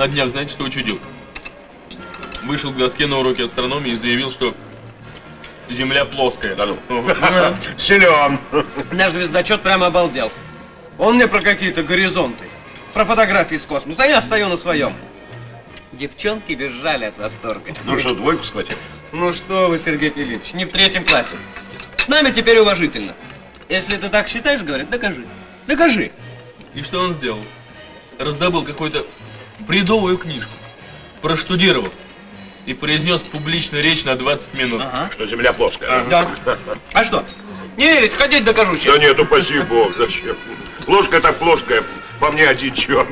на днях, знаете, что учудил? Вышел к доске на уроке астрономии и заявил, что Земля плоская. Да ну. Силен. Наш звездочет прямо обалдел. Он мне про какие-то горизонты, про фотографии из космоса, а я стою на своем. Девчонки визжали от восторга. Ну что, двойку схватил? Ну что вы, Сергей Филиппович, не в 3 классе. С нами теперь уважительно. Если ты так считаешь, говорят, докажи. Докажи. И что он сделал? Раздобыл какую-то бредовую книжку, проштудировал и произнес публичную речь на 20 минут. Ага. Что Земля плоская. Да. А что? Не верить, ходить докажу сейчас. Да нет, упаси Бог, зачем? Плоская так плоская, по мне один черт.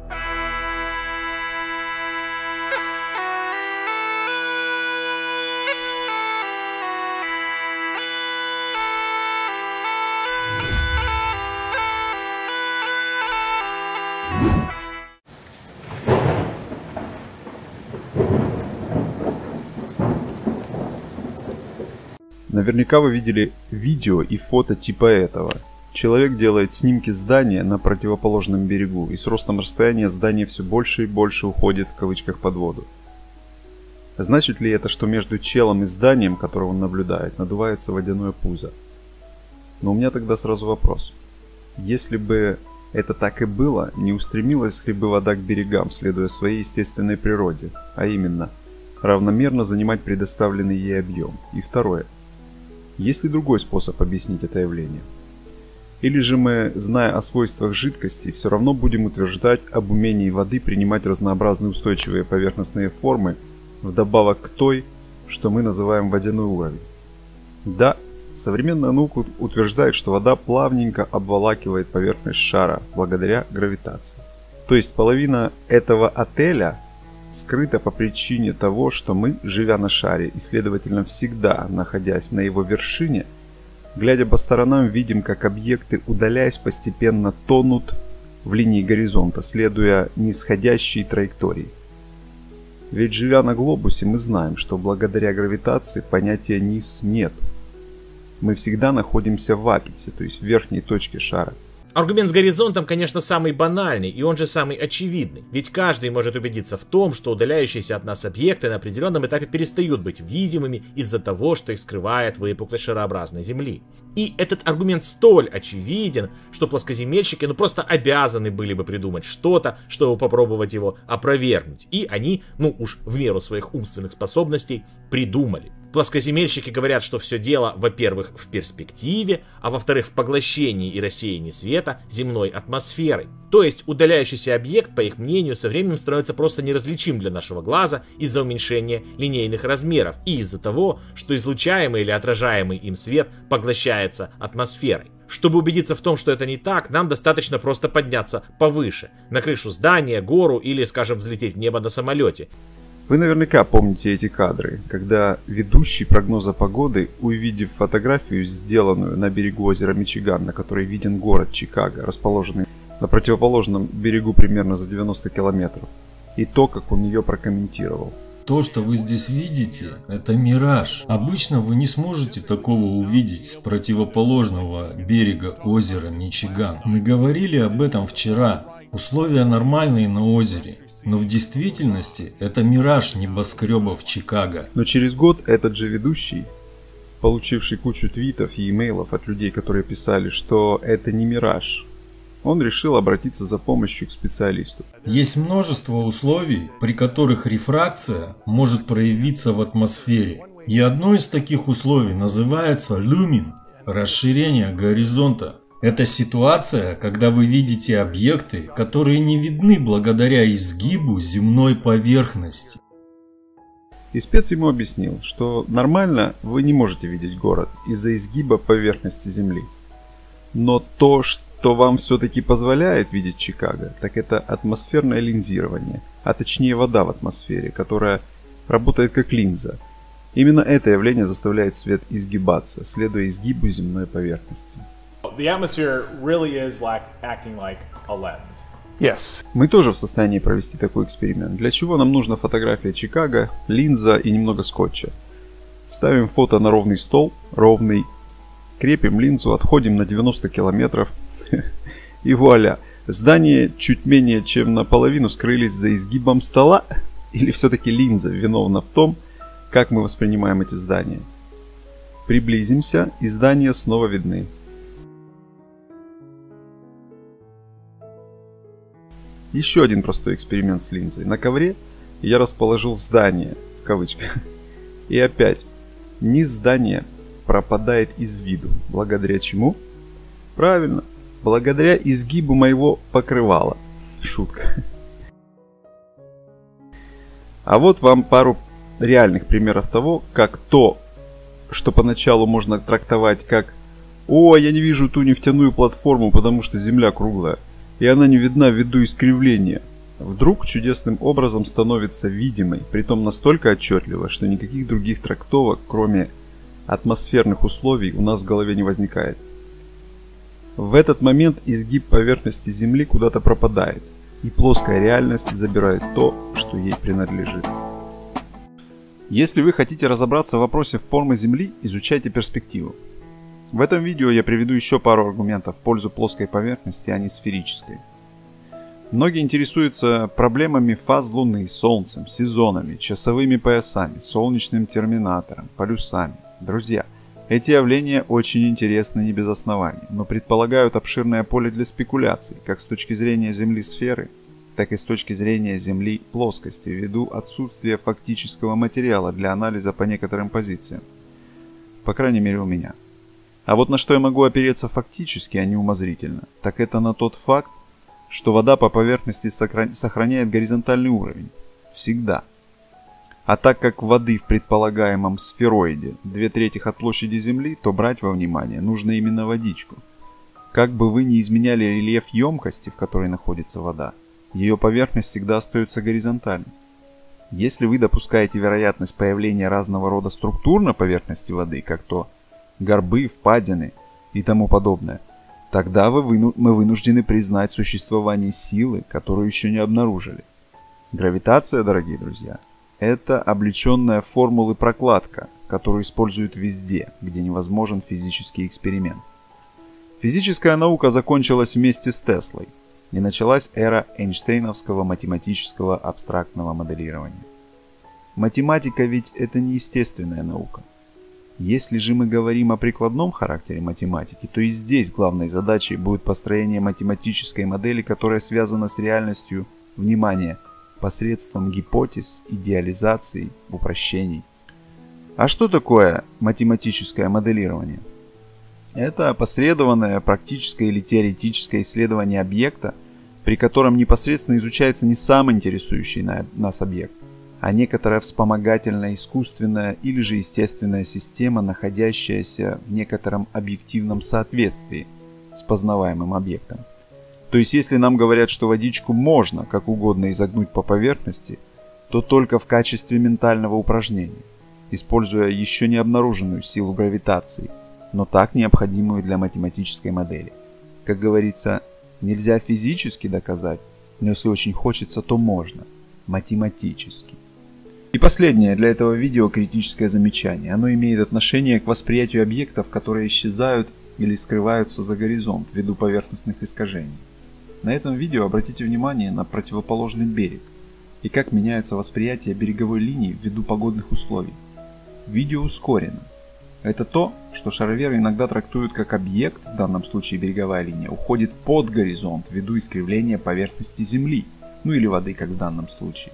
Наверняка вы видели видео и фото типа этого. Человек делает снимки здания на противоположном берегу, и с ростом расстояния здание все больше и больше уходит в кавычках под воду. Значит ли это, что между челом и зданием, которое он наблюдает, надувается водяное пузо? Но у меня тогда сразу вопрос. Если бы это так и было, не устремилась ли бы вода к берегам, следуя своей естественной природе, а именно, равномерно занимать предоставленный ей объем? И второе. Есть ли другой способ объяснить это явление? Или же мы, зная о свойствах жидкости, все равно будем утверждать об умении воды принимать разнообразные устойчивые поверхностные формы, вдобавок к той, что мы называем водяной уровень? Да, современная наука утверждает, что вода плавненько обволакивает поверхность шара благодаря гравитации. То есть половина этого отеля скрыто по причине того, что мы, живя на шаре и, следовательно, всегда находясь на его вершине, глядя по сторонам, видим, как объекты, удаляясь, постепенно тонут в линии горизонта, следуя нисходящей траектории. Ведь, живя на глобусе, мы знаем, что благодаря гравитации понятия «низ» нет. Мы всегда находимся в апексе, то есть в верхней точке шара. Аргумент с горизонтом, конечно, самый банальный, и он же самый очевидный. Ведь каждый может убедиться в том, что удаляющиеся от нас объекты на определенном этапе перестают быть видимыми из-за того, что их скрывает выпуклость шарообразной Земли. И этот аргумент столь очевиден, что плоскоземельщики просто обязаны были бы придумать что-то, чтобы попробовать его опровергнуть. И они, уж в меру своих умственных способностей, придумали. Плоскоземельщики говорят, что все дело, во-первых, в перспективе, а во-вторых, в поглощении и рассеянии света земной атмосферой. То есть удаляющийся объект, по их мнению, со временем становится просто неразличим для нашего глаза из-за уменьшения линейных размеров и из-за того, что излучаемый или отражаемый им свет поглощается атмосферой. Чтобы убедиться в том, что это не так, нам достаточно просто подняться повыше, на крышу здания, гору или, скажем, взлететь в небо на самолете. Вы наверняка помните эти кадры, когда ведущий прогноза погоды, увидев фотографию, сделанную на берегу озера Мичиган, на которой виден город Чикаго, расположенный на противоположном берегу примерно за 90 километров, и то, как он ее прокомментировал. То, что вы здесь видите, это мираж. Обычно вы не сможете такого увидеть с противоположного берега озера Мичиган. Мы говорили об этом вчера. Условия нормальные на озере. Но в действительности это мираж небоскребов Чикаго. Но через год этот же ведущий, получивший кучу твитов и имейлов от людей, которые писали, что это не мираж, он решил обратиться за помощью к специалисту. Есть множество условий, при которых рефракция может проявиться в атмосфере. И одно из таких условий называется люмин – расширение горизонта. Это ситуация, когда вы видите объекты, которые не видны благодаря изгибу земной поверхности. И спец ему объяснил, что нормально вы не можете видеть город из-за изгиба поверхности Земли. Но то, что вам все-таки позволяет видеть Чикаго, так это атмосферное линзирование, а точнее вода в атмосфере, которая работает как линза. Именно это явление заставляет свет изгибаться, следуя изгибу земной поверхности. The atmosphere really is acting like a lens. Yes. Мы тоже в состоянии провести такой эксперимент. Для чего нам нужна фотография Чикаго, линза и немного скотча. Ставим фото на ровный стол, ровный, крепим линзу, отходим на 90 километров и вуаля. Здания чуть менее чем наполовину скрылись за изгибом стола? Или все-таки линза виновна в том, как мы воспринимаем эти здания? Приблизимся, и здания снова видны. Еще один простой эксперимент с линзой. На ковре я расположил здание, в кавычках. И опять, низ здания пропадает из виду. Благодаря чему? Правильно, благодаря изгибу моего покрывала. Шутка. А вот вам пару реальных примеров того, как то, что поначалу можно трактовать как «О, я не вижу ту нефтяную платформу, потому что Земля круглая, и она не видна ввиду искривления», вдруг чудесным образом становится видимой, притом настолько отчетливо, что никаких других трактовок, кроме атмосферных условий, у нас в голове не возникает. В этот момент изгиб поверхности Земли куда-то пропадает, и плоская реальность забирает то, что ей принадлежит. Если вы хотите разобраться в вопросе формы Земли, изучайте перспективу. В этом видео я приведу еще пару аргументов в пользу плоской поверхности, а не сферической. Многие интересуются проблемами фаз Луны, Солнцем, сезонами, часовыми поясами, солнечным терминатором, полюсами. Друзья, эти явления очень интересны не без оснований, но предполагают обширное поле для спекуляций, как с точки зрения Земли сферы, так и с точки зрения Земли плоскости, ввиду отсутствия фактического материала для анализа по некоторым позициям. По крайней мере у меня. А вот на что я могу опереться фактически, а не умозрительно, так это на тот факт, что вода по поверхности сохраняет горизонтальный уровень. Всегда. А так как воды в предполагаемом сфероиде 2/3 от площади Земли, то брать во внимание нужно именно водичку. Как бы вы ни изменяли рельеф емкости, в которой находится вода, ее поверхность всегда остается горизонтальной. Если вы допускаете вероятность появления разного рода структур на поверхности воды, как то горбы, впадины и тому подобное, тогда мы вынуждены признать существование силы, которую еще не обнаружили. Гравитация, дорогие друзья, это облеченная формулы прокладка, которую используют везде, где невозможен физический эксперимент. Физическая наука закончилась вместе с Теслой, и началась эра эйнштейновского математического абстрактного моделирования. Математика ведь это не естественная наука. Если же мы говорим о прикладном характере математики, то и здесь главной задачей будет построение математической модели, которая связана с реальностью, внимание, посредством гипотез, идеализаций, упрощений. А что такое математическое моделирование? Это опосредованное практическое или теоретическое исследование объекта, при котором непосредственно изучается не сам интересующий нас объект, а некоторая вспомогательная, искусственная или же естественная система, находящаяся в некотором объективном соответствии с познаваемым объектом. То есть, если нам говорят, что водичку можно как угодно изогнуть по поверхности, то только в качестве ментального упражнения, используя еще не обнаруженную силу гравитации, но так необходимую для математической модели. Как говорится, нельзя физически доказать, но если очень хочется, то можно, математически. И последнее для этого видео критическое замечание. Оно имеет отношение к восприятию объектов, которые исчезают или скрываются за горизонт ввиду поверхностных искажений. На этом видео обратите внимание на противоположный берег и как меняется восприятие береговой линии ввиду погодных условий. Видео ускорено. Это то, что шароверы иногда трактуют как объект, в данном случае береговая линия, уходит под горизонт ввиду искривления поверхности Земли, ну или воды, как в данном случае.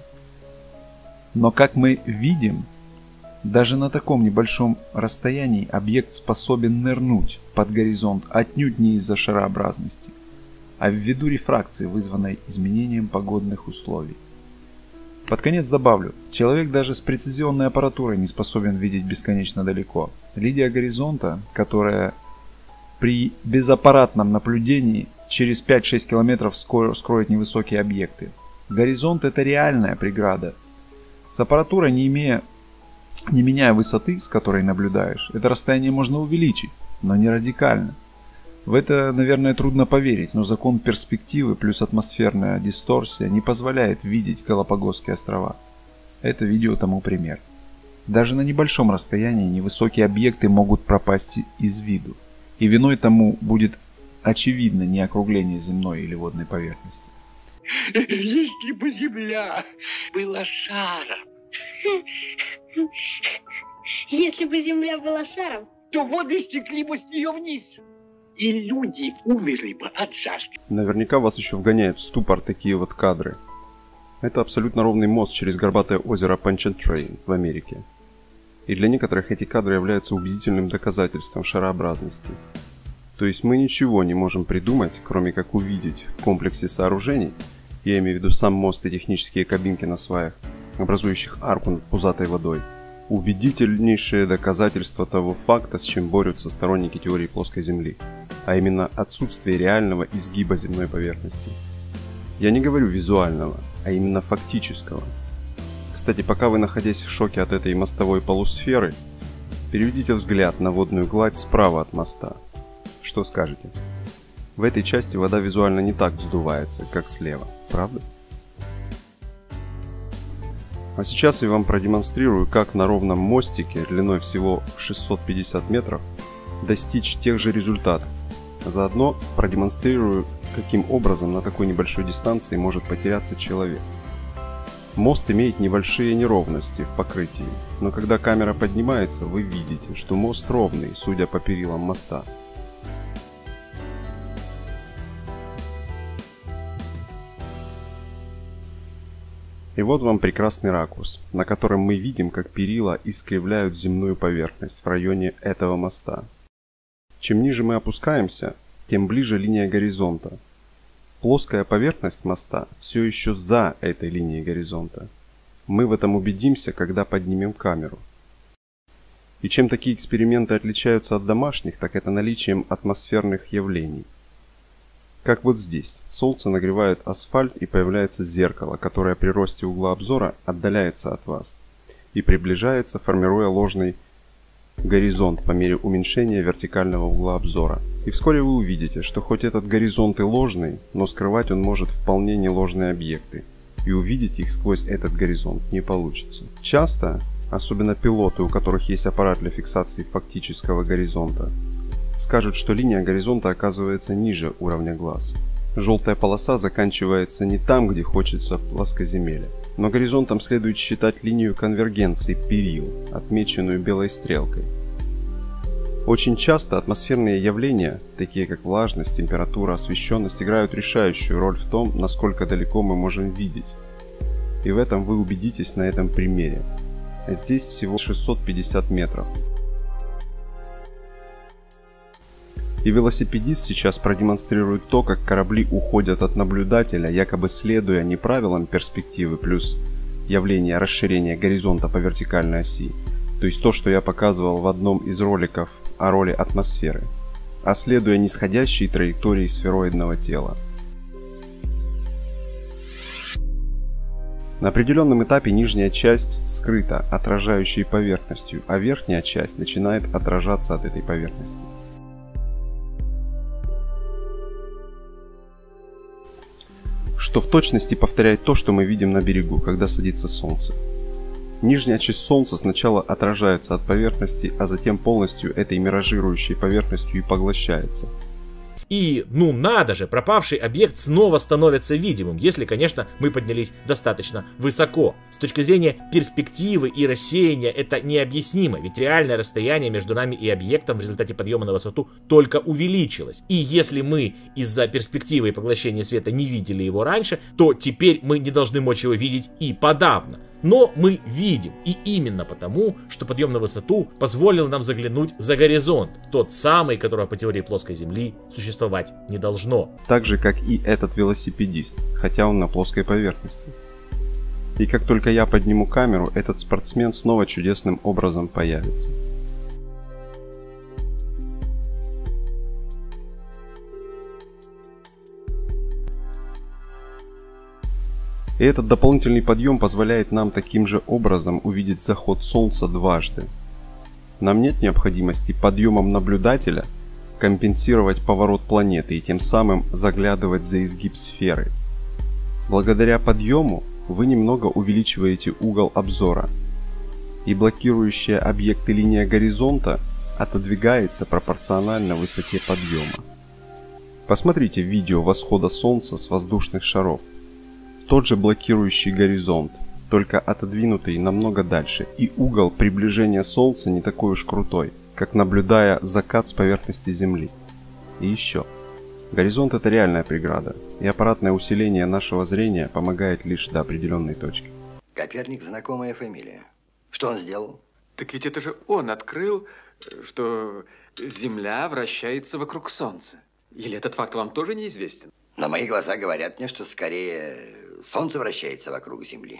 Но как мы видим, даже на таком небольшом расстоянии объект способен нырнуть под горизонт отнюдь не из-за шарообразности, а ввиду рефракции, вызванной изменением погодных условий. Под конец добавлю, человек даже с прецизионной аппаратурой не способен видеть бесконечно далеко. Линия горизонта, которая при безаппаратном наблюдении через 5-6 километров скроет невысокие объекты. Горизонт — это реальная преграда. С аппаратурой, не меняя высоты, с которой наблюдаешь, это расстояние можно увеличить, но не радикально. В это, наверное, трудно поверить, но закон перспективы плюс атмосферная дисторсия не позволяет видеть Галапагосские острова. Это видео тому пример. Даже на небольшом расстоянии невысокие объекты могут пропасть из виду. И виной тому будет очевидно не округление земной или водной поверхности. Если бы Земля была шаром. Если бы Земля была шаром, то воды стекли бы с нее вниз. И люди умерли бы от жажды. Наверняка вас еще вгоняет в ступор такие вот кадры. Это абсолютно ровный мост через горбатое озеро Панчентрейн в Америке. И для некоторых эти кадры являются убедительным доказательством шарообразности. То есть мы ничего не можем придумать, кроме как увидеть в комплексе сооружений, я имею в виду сам мост и технические кабинки на сваях, образующих арку над пузатой водой, убедительнейшее доказательство того факта, с чем борются сторонники теории плоской Земли, а именно отсутствие реального изгиба земной поверхности. Я не говорю визуального, а именно фактического. Кстати, пока вы находясь в шоке от этой мостовой полусферы, переведите взгляд на водную гладь справа от моста. Что скажете? В этой части вода визуально не так вздувается, как слева, правда? А сейчас я вам продемонстрирую, как на ровном мостике длиной всего 650 метров достичь тех же результатов. Заодно продемонстрирую, каким образом на такой небольшой дистанции может потеряться человек. Мост имеет небольшие неровности в покрытии, но когда камера поднимается, вы видите, что мост ровный, судя по перилам моста. И вот вам прекрасный ракурс, на котором мы видим, как перила искривляют земную поверхность в районе этого моста. Чем ниже мы опускаемся, тем ближе линия горизонта. Плоская поверхность моста все еще за этой линией горизонта. Мы в этом убедимся, когда поднимем камеру. И чем такие эксперименты отличаются от домашних, так это наличием атмосферных явлений. Как вот здесь. Солнце нагревает асфальт и появляется зеркало, которое при росте угла обзора отдаляется от вас и приближается, формируя ложный горизонт по мере уменьшения вертикального угла обзора. И вскоре вы увидите, что хоть этот горизонт и ложный, но скрывать он может вполне не ложные объекты, и увидеть их сквозь этот горизонт не получится. Часто, особенно пилоты, у которых есть аппарат для фиксации фактического горизонта, скажут, что линия горизонта оказывается ниже уровня глаз. Желтая полоса заканчивается не там, где хочется плоскоземелья, но горизонтом следует считать линию конвергенции перил, отмеченную белой стрелкой. Очень часто атмосферные явления, такие как влажность, температура, освещенность, играют решающую роль в том, насколько далеко мы можем видеть. И в этом вы убедитесь на этом примере. Здесь всего 650 метров. И велосипедист сейчас продемонстрирует то, как корабли уходят от наблюдателя, якобы следуя не правилам перспективы плюс явления расширения горизонта по вертикальной оси, то есть то, что я показывал в одном из роликов о роли атмосферы, а следуя нисходящей траектории сфероидного тела. На определенном этапе нижняя часть скрыта отражающей поверхностью, а верхняя часть начинает отражаться от этой поверхности. Что в точности повторяет то, что мы видим на берегу, когда садится солнце. Нижняя часть солнца сначала отражается от поверхности, а затем полностью этой миражирующей поверхностью и поглощается. И, ну надо же, пропавший объект снова становится видимым, если, конечно, мы поднялись достаточно высоко. С точки зрения перспективы и рассеяния это необъяснимо, ведь реальное расстояние между нами и объектом в результате подъема на высоту только увеличилось. И если мы из-за перспективы и поглощения света не видели его раньше, то теперь мы не должны мочь его видеть и подавно. Но мы видим, и именно потому, что подъем на высоту позволил нам заглянуть за горизонт, тот самый, которого по теории плоской Земли существовать не должно. Так же, как и этот велосипедист, хотя он на плоской поверхности. И как только я подниму камеру, этот спортсмен снова чудесным образом появится. И этот дополнительный подъем позволяет нам таким же образом увидеть заход Солнца дважды. Нам нет необходимости подъемом наблюдателя компенсировать поворот планеты и тем самым заглядывать за изгиб сферы. Благодаря подъему вы немного увеличиваете угол обзора, и блокирующая объекты линия горизонта отодвигается пропорционально высоте подъема. Посмотрите видео восхода Солнца с воздушных шаров. Тот же блокирующий горизонт, только отодвинутый намного дальше, и угол приближения Солнца не такой уж крутой, как наблюдая закат с поверхности Земли. И еще. Горизонт — это реальная преграда, и аппаратное усиление нашего зрения помогает лишь до определенной точки. Коперник — знакомая фамилия. Что он сделал? Так ведь это же он открыл, что Земля вращается вокруг Солнца. Или этот факт вам тоже неизвестен? Но мои глаза говорят мне, что скорее Солнце вращается вокруг Земли.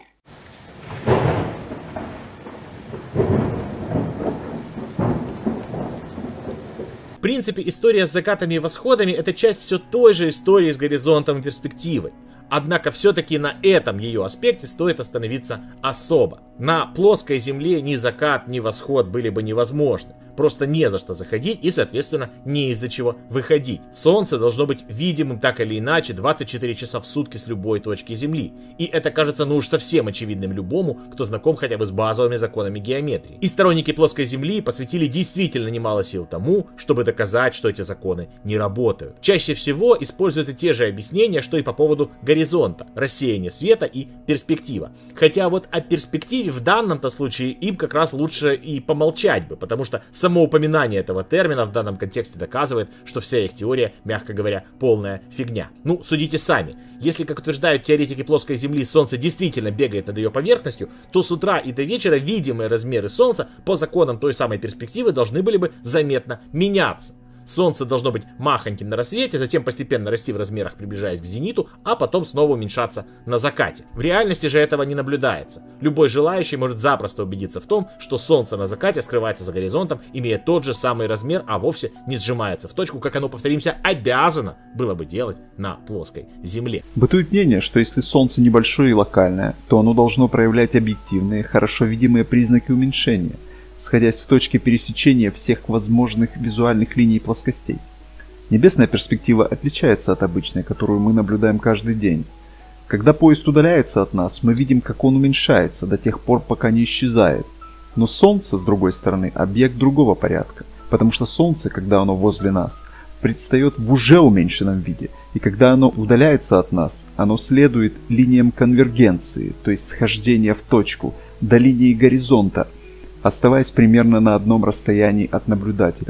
В принципе, история с закатами и восходами — это часть все той же истории с горизонтом и перспективой. Однако все-таки на этом ее аспекте стоит остановиться особо. На плоской Земле ни закат, ни восход были бы невозможны. Просто не за что заходить и, соответственно, не из-за чего выходить. Солнце должно быть видимым так или иначе 24 часа в сутки с любой точки Земли. И это кажется ну уж совсем очевидным любому, кто знаком хотя бы с базовыми законами геометрии. И сторонники плоской Земли посвятили действительно немало сил тому, чтобы доказать, что эти законы не работают. Чаще всего используются те же объяснения, что и по поводу горизонта, рассеяния света и перспектива. Хотя вот о перспективе в данном-то случае им как раз лучше и помолчать бы, потому что само упоминание этого термина в данном контексте доказывает, что вся их теория, мягко говоря, полная фигня. Ну, судите сами. Если, как утверждают теоретики плоской Земли, Солнце действительно бегает над ее поверхностью, то с утра и до вечера видимые размеры Солнца по законам той самой перспективы должны были бы заметно меняться. Солнце должно быть махоньким на рассвете, затем постепенно расти в размерах, приближаясь к зениту, а потом снова уменьшаться на закате. В реальности же этого не наблюдается. Любой желающий может запросто убедиться в том, что Солнце на закате скрывается за горизонтом, имея тот же самый размер, а вовсе не сжимается в точку, как оно, повторимся, обязано было бы делать на плоской Земле. Бытует мнение, что если Солнце небольшое и локальное, то оно должно проявлять объективные, хорошо видимые признаки уменьшения, сходясь в точке пересечения всех возможных визуальных линий плоскостей. Небесная перспектива отличается от обычной, которую мы наблюдаем каждый день. Когда поезд удаляется от нас, мы видим, как он уменьшается до тех пор, пока не исчезает. Но Солнце, с другой стороны, объект другого порядка, потому что Солнце, когда оно возле нас, предстает в уже уменьшенном виде, и когда оно удаляется от нас, оно следует линиям конвергенции, то есть схождения в точку, до линии горизонта, оставаясь примерно на одном расстоянии от наблюдателя.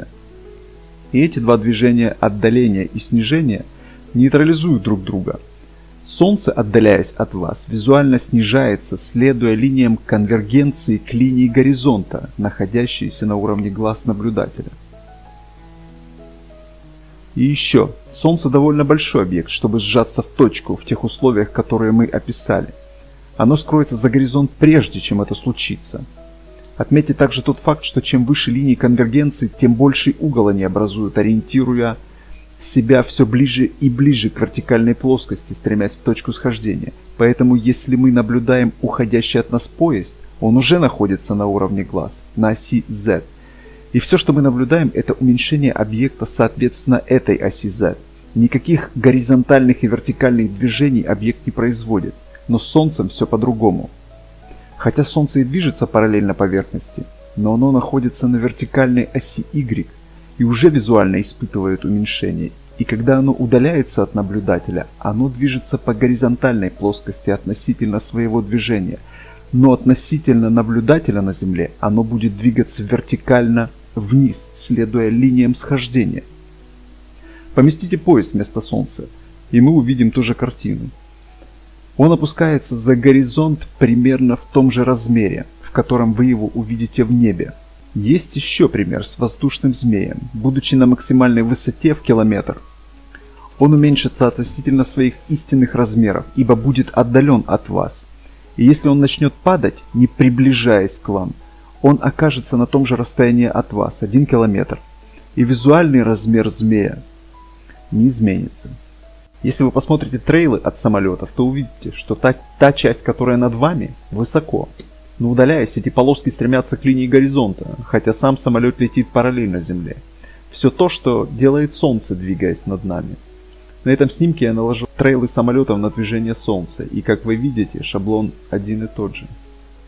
И эти два движения отдаления и снижения нейтрализуют друг друга. Солнце, отдаляясь от вас, визуально снижается, следуя линиям конвергенции к линии горизонта, находящейся на уровне глаз наблюдателя. И еще, Солнце довольно большой объект, чтобы сжаться в точку в тех условиях, которые мы описали. Оно скроется за горизонт прежде, чем это случится. Отметьте также тот факт, что чем выше линии конвергенции, тем больший угол они образуют, ориентируя себя все ближе и ближе к вертикальной плоскости, стремясь в точку схождения. Поэтому, если мы наблюдаем уходящий от нас поезд, он уже находится на уровне глаз, на оси Z. И все, что мы наблюдаем, это уменьшение объекта соответственно этой оси Z. Никаких горизонтальных и вертикальных движений объект не производит, но с Солнцем все по-другому. Хотя Солнце и движется параллельно поверхности, но оно находится на вертикальной оси Y и уже визуально испытывает уменьшение. И когда оно удаляется от наблюдателя, оно движется по горизонтальной плоскости относительно своего движения. Но относительно наблюдателя на Земле оно будет двигаться вертикально вниз, следуя линиям схождения. Поместите поезд вместо Солнца, и мы увидим ту же картину. Он опускается за горизонт примерно в том же размере, в котором вы его увидите в небе. Есть еще пример с воздушным змеем. Будучи на максимальной высоте в километр, он уменьшится относительно своих истинных размеров, ибо будет отдален от вас. И если он начнет падать, не приближаясь к вам, он окажется на том же расстоянии от вас, 1 километр. И визуальный размер змея не изменится. Если вы посмотрите трейлы от самолетов, то увидите, что та часть, которая над вами, высоко. Но удаляясь, эти полоски стремятся к линии горизонта, хотя сам самолет летит параллельно Земле. Все то, что делает Солнце, двигаясь над нами. На этом снимке я наложил трейлы самолетов на движение Солнца, и как вы видите, шаблон один и тот же.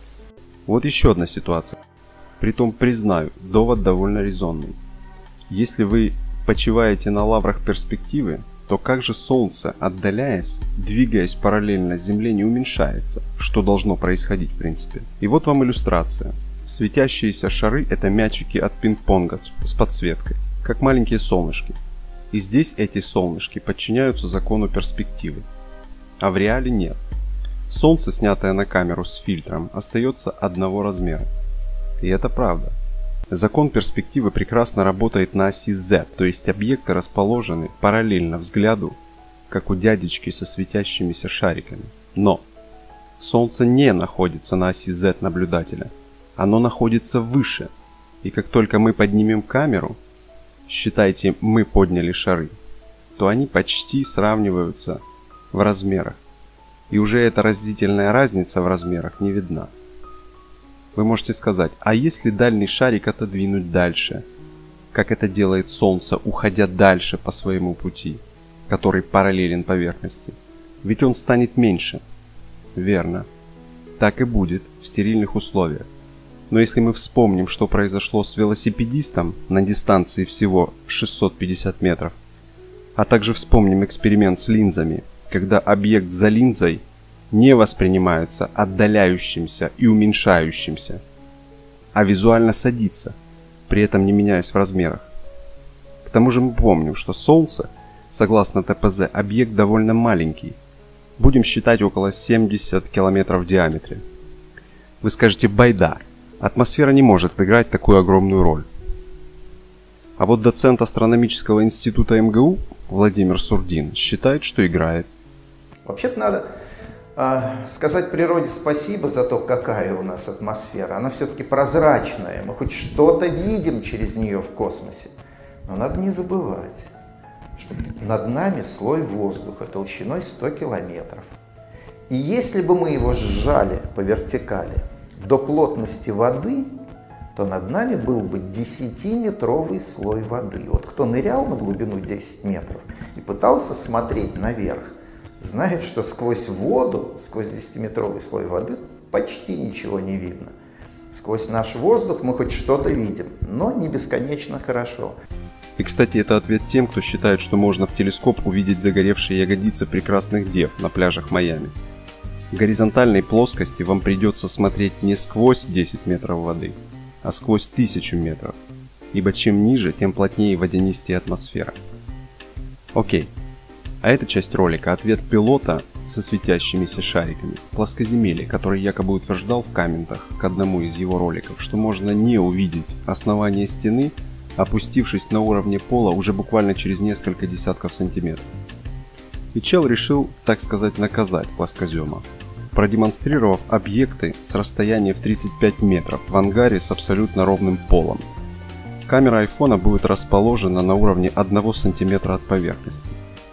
Вот еще одна ситуация. Притом, признаю, довод довольно резонный. Если вы почиваете на лаврах перспективы, то как же Солнце, отдаляясь, двигаясь параллельно Земле, не уменьшается, что должно происходить в принципе. И вот вам иллюстрация. Светящиеся шары – это мячики от пинг-понга с подсветкой, как маленькие солнышки. И здесь эти солнышки подчиняются закону перспективы. А в реале нет. Солнце, снятое на камеру с фильтром, остается одного размера. И это правда. Закон перспективы прекрасно работает на оси Z, то есть объекты расположены параллельно взгляду, как у дядечки со светящимися шариками. Но Солнце не находится на оси Z наблюдателя. Оно находится выше. И как только мы поднимем камеру, считайте, мы подняли шары, то они почти сравниваются в размерах. И уже эта разительная разница в размерах не видна. Вы можете сказать, а если дальний шарик отодвинуть дальше, как это делает Солнце, уходя дальше по своему пути, который параллелен поверхности? Ведь он станет меньше. Верно. Так и будет в стерильных условиях. Но если мы вспомним, что произошло с велосипедистом на дистанции всего 650 метров, а также вспомним эксперимент с линзами, когда объект за линзой не воспринимается отдаляющимся и уменьшающимся, а визуально садится, при этом не меняясь в размерах. К тому же мы помним, что Солнце, согласно ТПЗ, объект довольно маленький. Будем считать около 70 километров в диаметре. Вы скажете, байда, атмосфера не может играть такую огромную роль. А вот доцент астрономического института МГУ Владимир Сурдин считает, что играет. Вообще-то надо сказать природе спасибо за то, какая у нас атмосфера. Она все-таки прозрачная, мы хоть что-то видим через нее в космосе. Но надо не забывать, что над нами слой воздуха толщиной 100 километров. И если бы мы его сжали по вертикали до плотности воды, то над нами был бы 10-метровый слой воды. Вот кто нырял на глубину 10 метров и пытался смотреть наверх, знает, что сквозь воду, сквозь 10-метровый слой воды почти ничего не видно. Сквозь наш воздух мы хоть что-то видим, но не бесконечно хорошо. И, кстати, это ответ тем, кто считает, что можно в телескоп увидеть загоревшие ягодицы прекрасных дев на пляжах Майами. В горизонтальной плоскости вам придется смотреть не сквозь 10 метров воды, а сквозь 1000 метров, ибо чем ниже, тем плотнее и водянистее атмосфера. Окей. А эта часть ролика – ответ пилота со светящимися шариками, плоскоземелье, который якобы утверждал в комментах к одному из его роликов, что можно не увидеть основание стены, опустившись на уровне пола уже буквально через несколько десятков сантиметров. И чел решил, так сказать, наказать плоскозема, продемонстрировав объекты с расстояния в 35 метров в ангаре с абсолютно ровным полом. Камера айфона будет расположена на уровне 1 сантиметра от поверхности.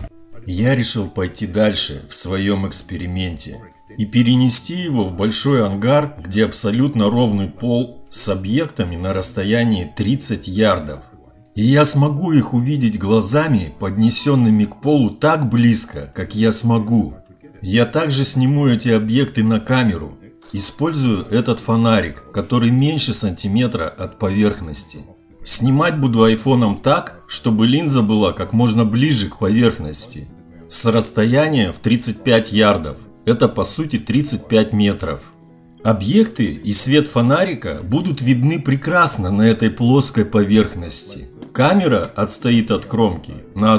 Я решил пойти дальше в своем эксперименте и перенести его в большой ангар, где абсолютно ровный пол с объектами на расстоянии 30 ярдов. И я смогу их увидеть глазами, поднесенными к полу так близко, как я смогу. Я также сниму эти объекты на камеру. Использую этот фонарик, который меньше сантиметра от поверхности. Снимать буду айфоном так, чтобы линза была как можно ближе к поверхности. С расстояния в 35 ярдов. Это по сути 35 метров. Объекты и свет фонарика будут видны прекрасно на этой плоской поверхности. Камера отстоит от кромки на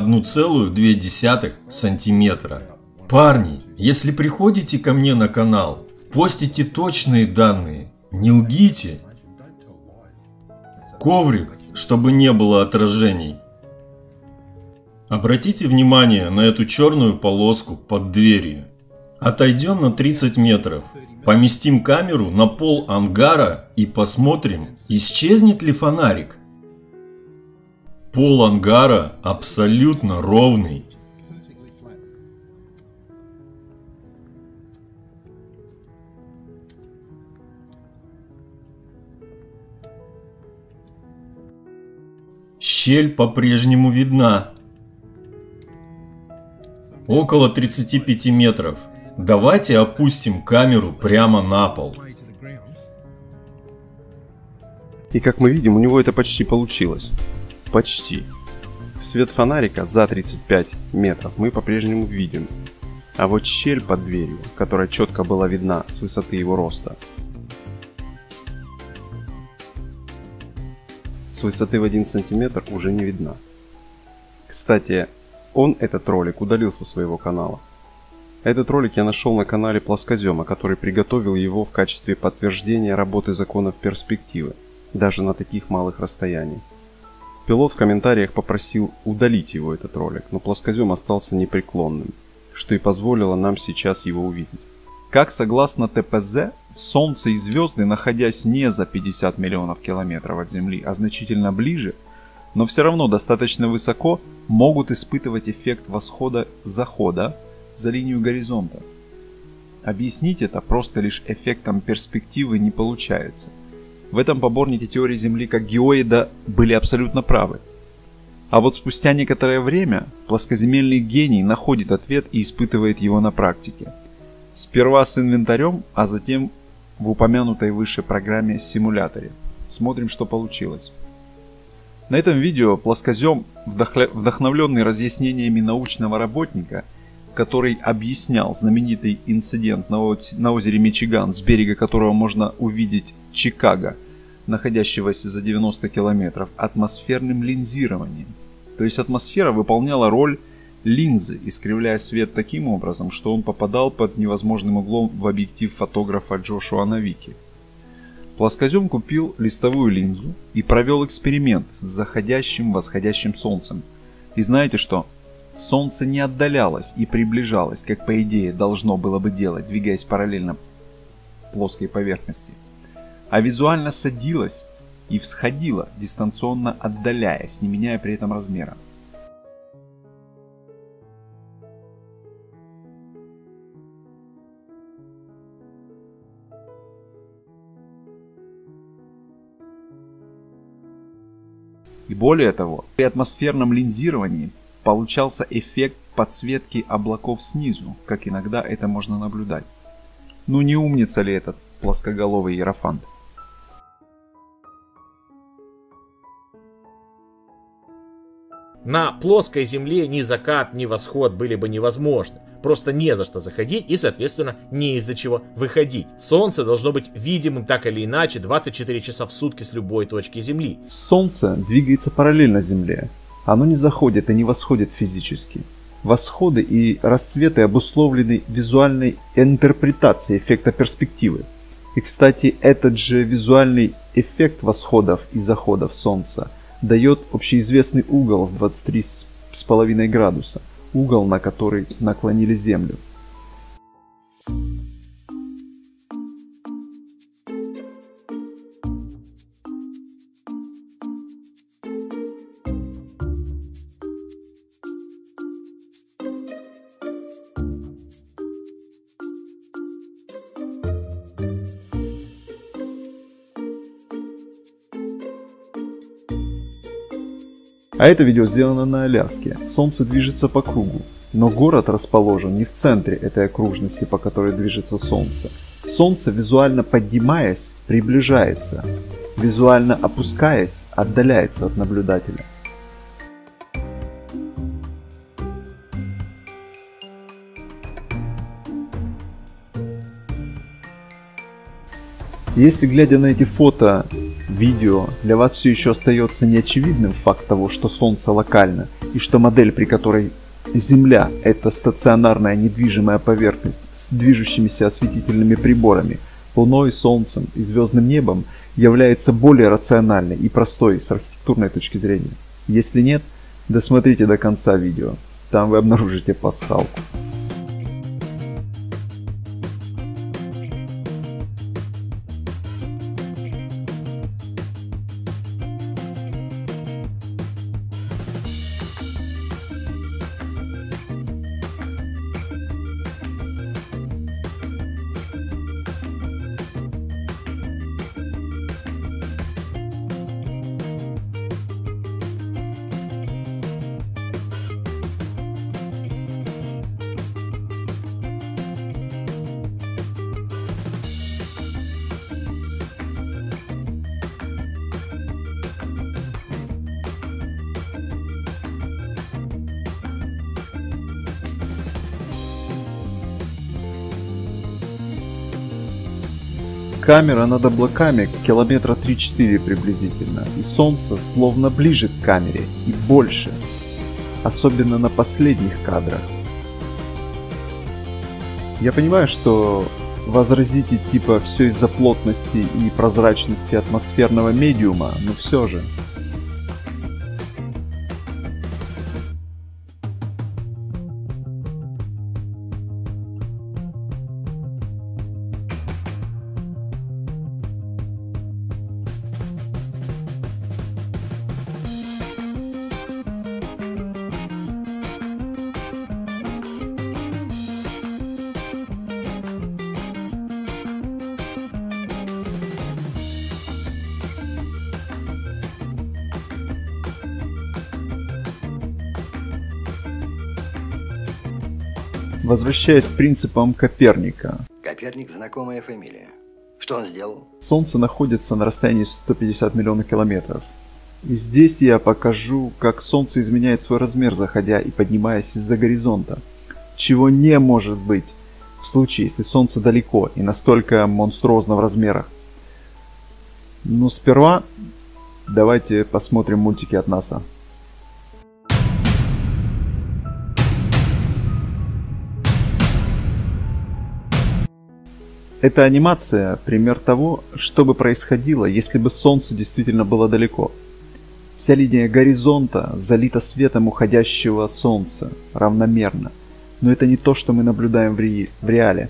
1,2 сантиметра. Парни, если приходите ко мне на канал, постите точные данные, не лгите. Коврик, чтобы не было отражений. Обратите внимание на эту черную полоску под дверью. Отойдем на 30 метров. Поместим камеру на пол ангара и посмотрим, исчезнет ли фонарик. Пол ангара абсолютно ровный. Щель по-прежнему видна. Около 35 метров. Давайте опустим камеру прямо на пол. И как мы видим, у него это почти получилось. Почти. Свет фонарика за 35 метров мы по-прежнему видим, а вот щель под дверью, которая четко была видна с высоты его роста, с высоты в 1 сантиметр уже не видна. Кстати, он этот ролик удалил со своего канала. Этот ролик я нашел на канале Плоскозема, который приготовил его в качестве подтверждения работы законов перспективы, даже на таких малых расстояниях. Пилот в комментариях попросил удалить его этот ролик, но Плоскозем остался непреклонным, что и позволило нам сейчас его увидеть. Как согласно ТПЗ, Солнце и звезды, находясь не за 50 миллионов километров от Земли, а значительно ближе, но все равно достаточно высоко, могут испытывать эффект восхода-захода за линию горизонта. Объяснить это просто лишь эффектом перспективы не получается. В этом поборники теории Земли как геоида были абсолютно правы. А вот спустя некоторое время плоскоземельный гений находит ответ и испытывает его на практике. Сперва с инвентарем, а затем в упомянутой выше программе-симуляторе. Смотрим, что получилось. На этом видео Плоскозем, вдохновленный разъяснениями научного работника, который объяснял знаменитый инцидент на озере Мичиган, с берега которого можно увидеть Чикаго, находящегося за 90 километров, атмосферным линзированием. То есть атмосфера выполняла роль линзы, искривляя свет таким образом, что он попадал под невозможным углом в объектив фотографа Джошуа Навики. Плоскозем купил листовую линзу и провел эксперимент с заходящим-восходящим солнцем. И знаете что? Солнце не отдалялось и приближалось, как по идее должно было бы делать, двигаясь параллельно плоской поверхности, а визуально садилось и всходило, дистанционно отдаляясь, не меняя при этом размера. И более того, при атмосферном линзировании получался эффект подсветки облаков снизу, как иногда это можно наблюдать. Ну не умница ли этот плоскоголовый иерофант? На плоской Земле ни закат, ни восход были бы невозможны. Просто не за что заходить и, соответственно, не из-за чего выходить. Солнце должно быть видимым так или иначе 24 часа в сутки с любой точки Земли. Солнце двигается параллельно Земле. Оно не заходит и не восходит физически. Восходы и рассветы обусловлены визуальной интерпретацией эффекта перспективы. И, кстати, этот же визуальный эффект восходов и заходов Солнца дает общеизвестный угол в 23,5 градуса, угол, на который наклонили Землю. А это видео сделано на Аляске. Солнце движется по кругу, но город расположен не в центре этой окружности, по которой движется Солнце. Солнце, визуально поднимаясь, приближается, визуально опускаясь, отдаляется от наблюдателя. Если, глядя на эти фото, видео, для вас все еще остается неочевидным факт того, что Солнце локально, и что модель, при которой Земля – это стационарная недвижимая поверхность с движущимися осветительными приборами, Луной, Солнцем и звездным небом, является более рациональной и простой с архитектурной точки зрения. Если нет, досмотрите до конца видео, там вы обнаружите пасхалку. Камера над облаками километра 3-4 приблизительно, и солнце словно ближе к камере и больше, особенно на последних кадрах. Я понимаю, что возразите типа все из-за плотности и прозрачности атмосферного медиума, но все же. Возвращаясь к принципам Коперника. Коперник – знакомая фамилия. Что он сделал? Солнце находится на расстоянии 150 миллионов километров. И здесь я покажу, как Солнце изменяет свой размер, заходя и поднимаясь из-за горизонта. Чего не может быть в случае, если Солнце далеко и настолько монструозно в размерах. Но сперва давайте посмотрим мультики от НАСА. Эта анимация – пример того, что бы происходило, если бы Солнце действительно было далеко. Вся линия горизонта залита светом уходящего Солнца равномерно, но это не то, что мы наблюдаем в реале.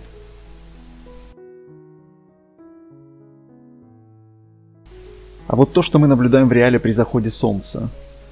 А вот то, что мы наблюдаем в реале при заходе Солнца.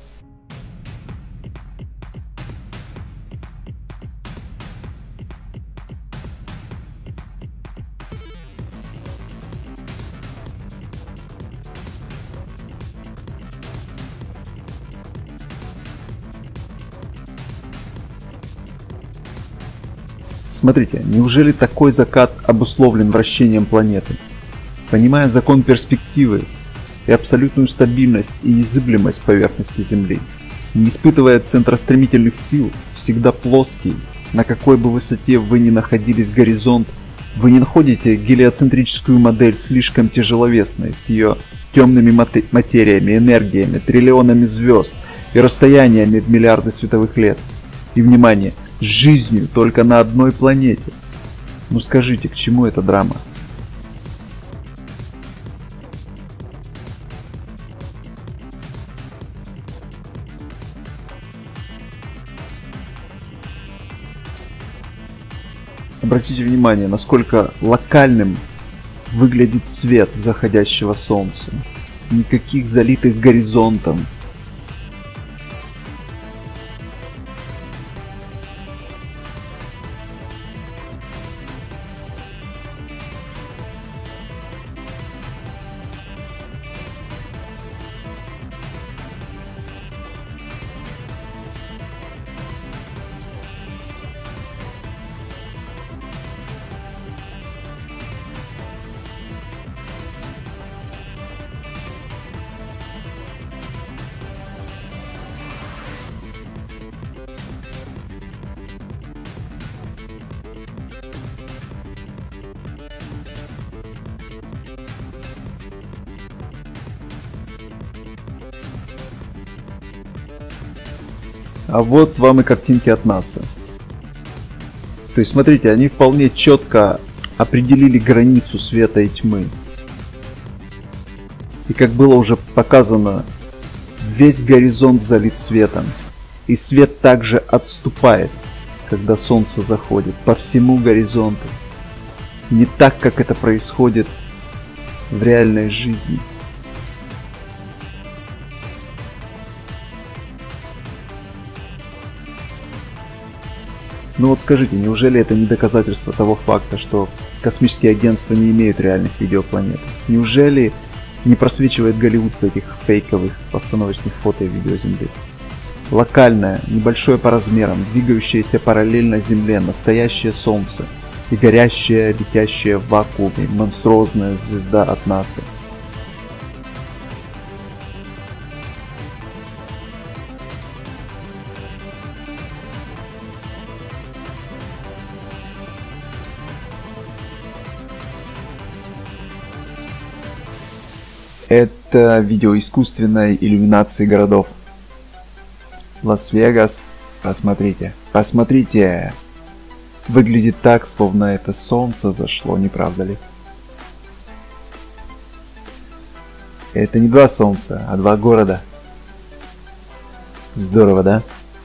Смотрите, неужели такой закат обусловлен вращением планеты? Понимая закон перспективы и абсолютную стабильность и незыблемость поверхности Земли, не испытывая центростремительных сил, всегда плоский, на какой бы высоте вы ни находились горизонт, вы не находите гелиоцентрическую модель слишком тяжеловесной, с ее темными материями, энергиями, триллионами звезд и расстояниями в миллиарды световых лет. И, внимание, с жизнью только на одной планете. Ну скажите, к чему эта драма? Обратите внимание, насколько локальным выглядит свет заходящего солнца. Никаких залитых горизонтом. А вот вам и картинки от НАСА. То есть, смотрите, они вполне четко определили границу света и тьмы. И как было уже показано, весь горизонт залит светом. И свет также отступает, когда солнце заходит, по всему горизонту. Не так, как это происходит в реальной жизни. Ну вот скажите, неужели это не доказательство того факта, что космические агентства не имеют реальных видеопланет? Неужели не просвечивает Голливуд в этих фейковых постановочных фото и видео Земли? Локальное, небольшое по размерам, двигающееся параллельно Земле, настоящее Солнце и горящая, летящая в вакууме, монструозная звезда от НАСА. Это видео искусственной иллюминации городов. Лас-Вегас. Посмотрите. Посмотрите. Выглядит так, словно это солнце зашло, не правда ли? Это не два солнца, а два города. Здорово, да?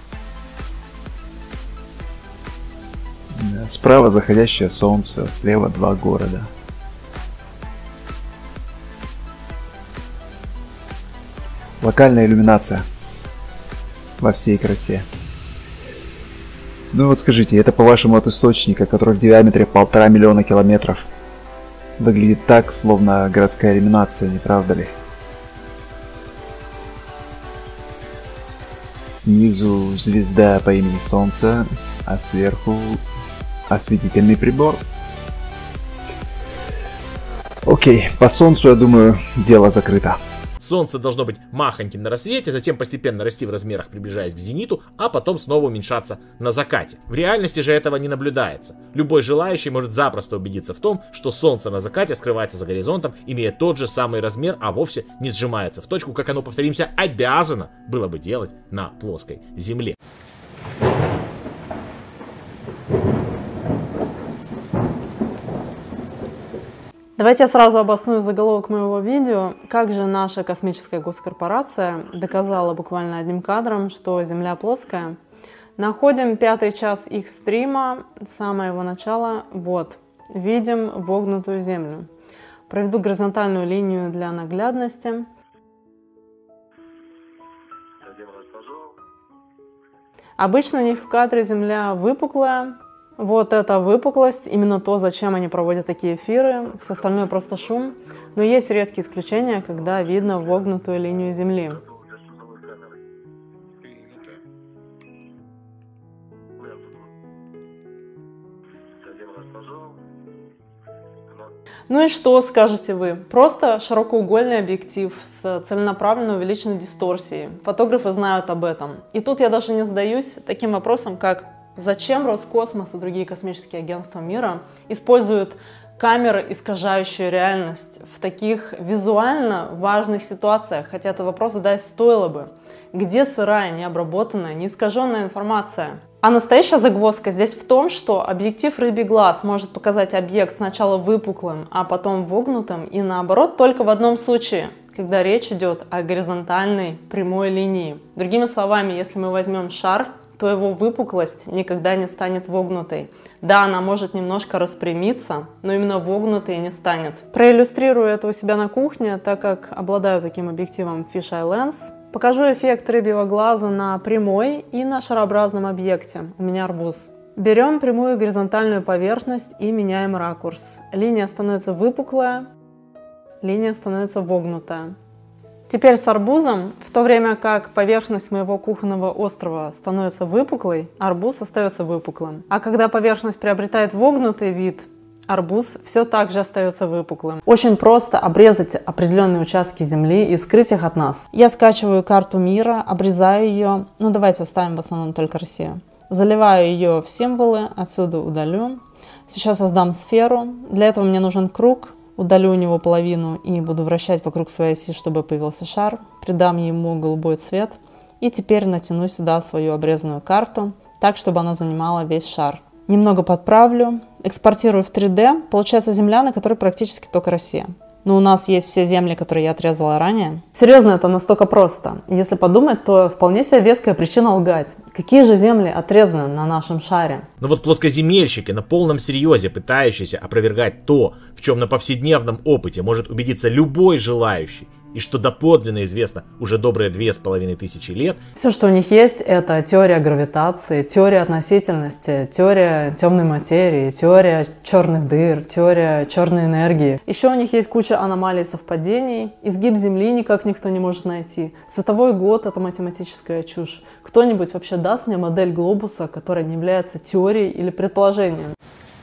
Справа заходящее солнце, слева два города. Локальная иллюминация во всей красе. Ну вот скажите, это по-вашему от источника, который в диаметре 1,5 миллиона километров, выглядит так, словно городская иллюминация, не правда ли? Снизу звезда по имени Солнце, а сверху осветительный прибор. Окей, по Солнцу, я думаю, дело закрыто. Солнце должно быть махоньким на рассвете, затем постепенно расти в размерах, приближаясь к зениту, а потом снова уменьшаться на закате. В реальности же этого не наблюдается. Любой желающий может запросто убедиться в том, что Солнце на закате скрывается за горизонтом, имея тот же самый размер, а вовсе не сжимается в точку, как оно, повторимся, обязано было бы делать на плоской Земле. Давайте я сразу обосную заголовок моего видео. Как же наша космическая госкорпорация доказала буквально одним кадром, что Земля плоская. Находим 5-й час их стрима, с самого его начала. Вот, видим вогнутую Землю. Проведу горизонтальную линию для наглядности. Обычно у них в кадре Земля выпуклая. Вот эта выпуклость, именно то, зачем они проводят такие эфиры, все остальное просто шум. Но есть редкие исключения, когда видно вогнутую линию Земли. Ну и что, скажете вы? Просто широкоугольный объектив с целенаправленно увеличенной дисторсией. Фотографы знают об этом. И тут я даже не задаюсь таким вопросом, как зачем Роскосмос и другие космические агентства мира используют камеры, искажающие реальность в таких визуально важных ситуациях? Хотя этот вопрос задать стоило бы. Где сырая, необработанная, неискаженная информация? А настоящая загвоздка здесь в том, что объектив рыбий глаз может показать объект сначала выпуклым, а потом вогнутым, и наоборот только в одном случае, когда речь идет о горизонтальной прямой линии. Другими словами, если мы возьмем шар, то его выпуклость никогда не станет вогнутой. Да, она может немножко распрямиться, но именно вогнутой не станет. Проиллюстрирую это у себя на кухне, так как обладаю таким объективом Fisheye Lens. Покажу эффект рыбьего глаза на прямой и на шарообразном объекте. У меня арбуз. Берем прямую горизонтальную поверхность и меняем ракурс. Линия становится выпуклая, линия становится вогнутая. Теперь с арбузом, в то время как поверхность моего кухонного острова становится выпуклой, арбуз остается выпуклым. А когда поверхность приобретает вогнутый вид, арбуз все так же остается выпуклым. Очень просто обрезать определенные участки земли и скрыть их от нас. Я скачиваю карту мира, обрезаю ее, ну давайте оставим в основном только Россию. Заливаю ее в символы, отсюда удалю. Сейчас создам сферу. Для этого мне нужен круг. Удалю у него половину и буду вращать вокруг своей оси, чтобы появился шар. Придам ему голубой цвет. И теперь натяну сюда свою обрезанную карту, так, чтобы она занимала весь шар. Немного подправлю, экспортирую в 3D. Получается земля, на которой практически только Россия. Но у нас есть все земли, которые я отрезала ранее. Серьезно, это настолько просто. Если подумать, то вполне себе веская причина лгать. Какие же земли отрезаны на нашем шаре? Но вот плоскоземельщики на полном серьезе, пытающиеся опровергать то, в чем на повседневном опыте может убедиться любой желающий, и что доподлинно известно уже добрые 2500 лет. Все, что у них есть, это теория гравитации, теория относительности, теория темной материи, теория черных дыр, теория черной энергии. Еще у них есть куча аномалий совпадений, изгиб Земли никак никто не может найти. Световой год — это математическая чушь. Кто-нибудь вообще даст мне модель глобуса, которая не является теорией или предположением?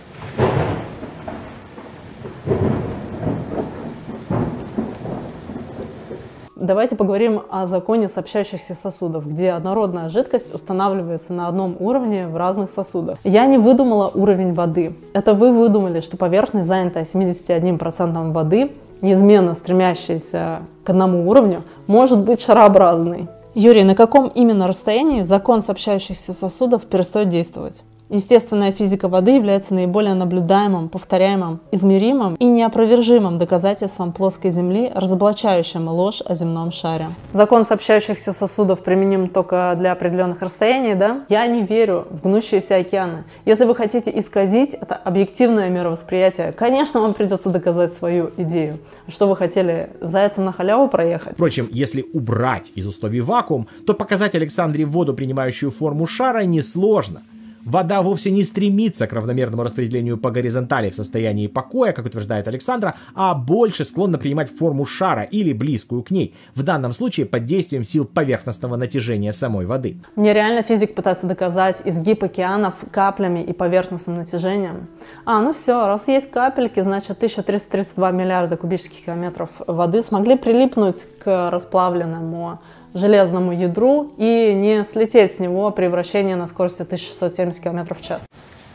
Давайте поговорим о законе сообщающихся сосудов, где однородная жидкость устанавливается на одном уровне в разных сосудах. Я не выдумала уровень воды. Это вы выдумали, что поверхность, занятая 71% воды, неизменно стремящаяся к одному уровню, может быть шарообразной. Юрий, на каком именно расстоянии закон сообщающихся сосудов перестает действовать? Естественная физика воды является наиболее наблюдаемым, повторяемым, измеримым и неопровержимым доказательством плоской Земли, разоблачающим ложь о земном шаре. Закон сообщающихся сосудов применим только для определенных расстояний, да? Я не верю в гнущиеся океаны. Если вы хотите исказить это объективное мировосприятие, конечно, вам придется доказать свою идею. Что вы хотели, зайцем на халяву проехать? Впрочем, если убрать из условий вакуум, то показать Александре воду, принимающую форму шара, несложно. Вода вовсе не стремится к равномерному распределению по горизонтали в состоянии покоя, как утверждает Александра, а больше склонна принимать форму шара или близкую к ней, в данном случае под действием сил поверхностного натяжения самой воды. Мне реально физик пытается доказать изгиб океанов каплями и поверхностным натяжением. Ну все, раз есть капельки, значит 1332 миллиарда кубических километров воды смогли прилипнуть к расплавленному железному ядру и не слететь с него при вращении на скорости 1670 км в час.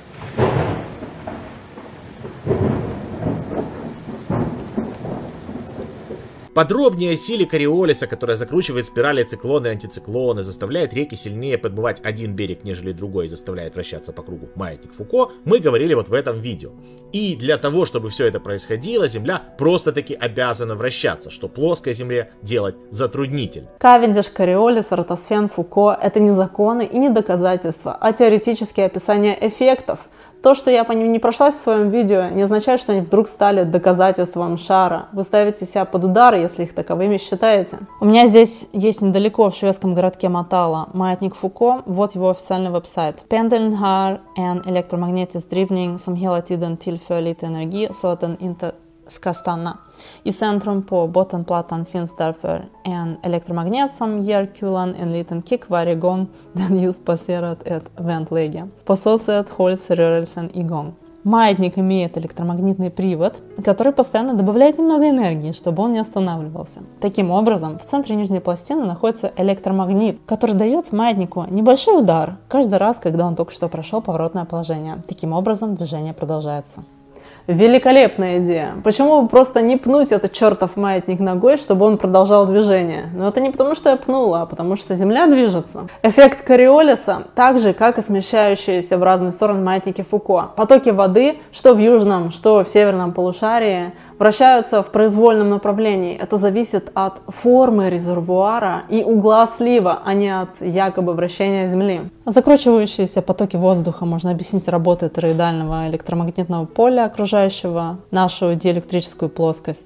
Подробнее о силе Кориолиса, которая закручивает спирали циклоны и антициклоны, заставляет реки сильнее подмывать один берег, нежели другой, заставляет вращаться по кругу маятник Фуко, мы говорили вот в этом видео. И для того, чтобы все это происходило, Земля просто-таки обязана вращаться, что плоской Земле делать затруднительно. Кавендиш, Кориолис, Ротосфен, Фуко – это не законы и не доказательства, а теоретические описания эффектов. То, что я по ним не прошлась в своем видео, не означает, что они вдруг стали доказательством шара. Вы ставите себя под удар, если их таковыми считаете. У меня здесь есть недалеко, в шведском городке Матала, маятник Фуко. Вот его официальный веб-сайт. Pendeln har en elektromagnetisk drivning som hela tiden tillför lite energi så att den inte ska stanna. I centrum på bottenplattan finns därför en elektromagnet som ger kulan en liten kick varje gång den just passerat ett vändläge. På så sätt hålls rörelsen igång. Маятник имеет электромагнитный привод, который постоянно добавляет немного энергии, чтобы он не останавливался. Таким образом, в центре нижней пластины находится электромагнит, который дает маятнику небольшой удар каждый раз, когда он только что прошел поворотное положение. Таким образом, движение продолжается. Великолепная идея. Почему бы просто не пнуть этот чертов маятник ногой, чтобы он продолжал движение? Но это не потому, что я пнула, а потому что Земля движется. Эффект Кориолиса, так же, как и смещающиеся в разные стороны маятники Фуко. Потоки воды, что в южном, что в северном полушарии, вращаются в произвольном направлении. Это зависит от формы резервуара и угла слива, а не от якобы вращения Земли. Закручивающиеся потоки воздуха можно объяснить работой тороидального электромагнитного поля, окружающего нашу диэлектрическую плоскость.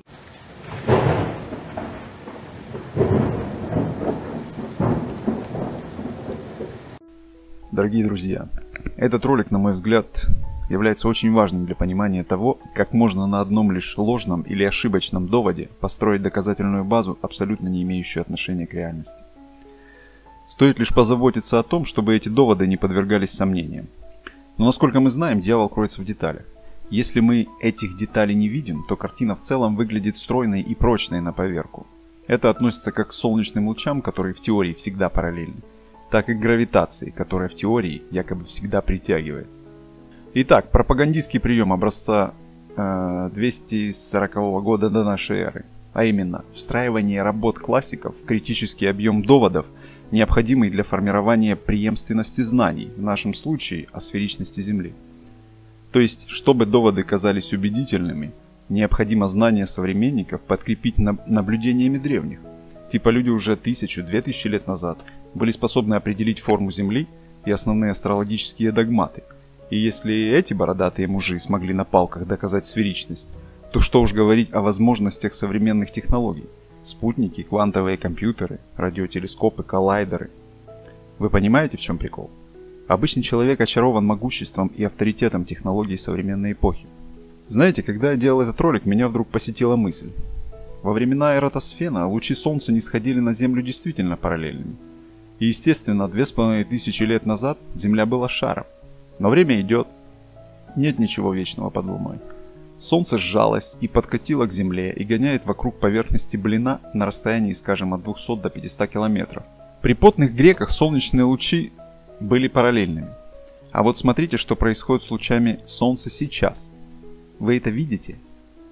Дорогие друзья, этот ролик, на мой взгляд, является очень важным для понимания того, как можно на одном лишь ложном или ошибочном доводе построить доказательную базу, абсолютно не имеющую отношения к реальности. Стоит лишь позаботиться о том, чтобы эти доводы не подвергались сомнениям. Но насколько мы знаем, дьявол кроется в деталях. Если мы этих деталей не видим, то картина в целом выглядит стройной и прочной на поверку. Это относится как к солнечным лучам, которые в теории всегда параллельны, так и к гравитации, которая в теории якобы всегда притягивает. Итак, пропагандистский прием образца 240 года до нашей эры, а именно встраивание работ классиков в критический объем доводов, необходимый для формирования преемственности знаний, в нашем случае о сферичности Земли. То есть, чтобы доводы казались убедительными, необходимо знание современников подкрепить наблюдениями древних. Типа люди уже 1000-2000 лет назад были способны определить форму Земли и основные астрологические догматы. И если эти бородатые мужи смогли на палках доказать сферичность, то что уж говорить о возможностях современных технологий. Спутники, квантовые компьютеры, радиотелескопы, коллайдеры. Вы понимаете, в чем прикол? Обычный человек очарован могуществом и авторитетом технологий современной эпохи. Знаете, когда я делал этот ролик, меня вдруг посетила мысль. Во времена Эратосфена лучи Солнца не сходили на Землю действительно параллельными. И естественно, 2500 лет назад Земля была шаром. Но время идет. Нет ничего вечного под Луной. Солнце сжалось и подкатило к Земле и гоняет вокруг поверхности блина на расстоянии, скажем, от 200 до 500 километров. При потных греках солнечные лучи были параллельными. А вот смотрите, что происходит с лучами Солнца сейчас. Вы это видите?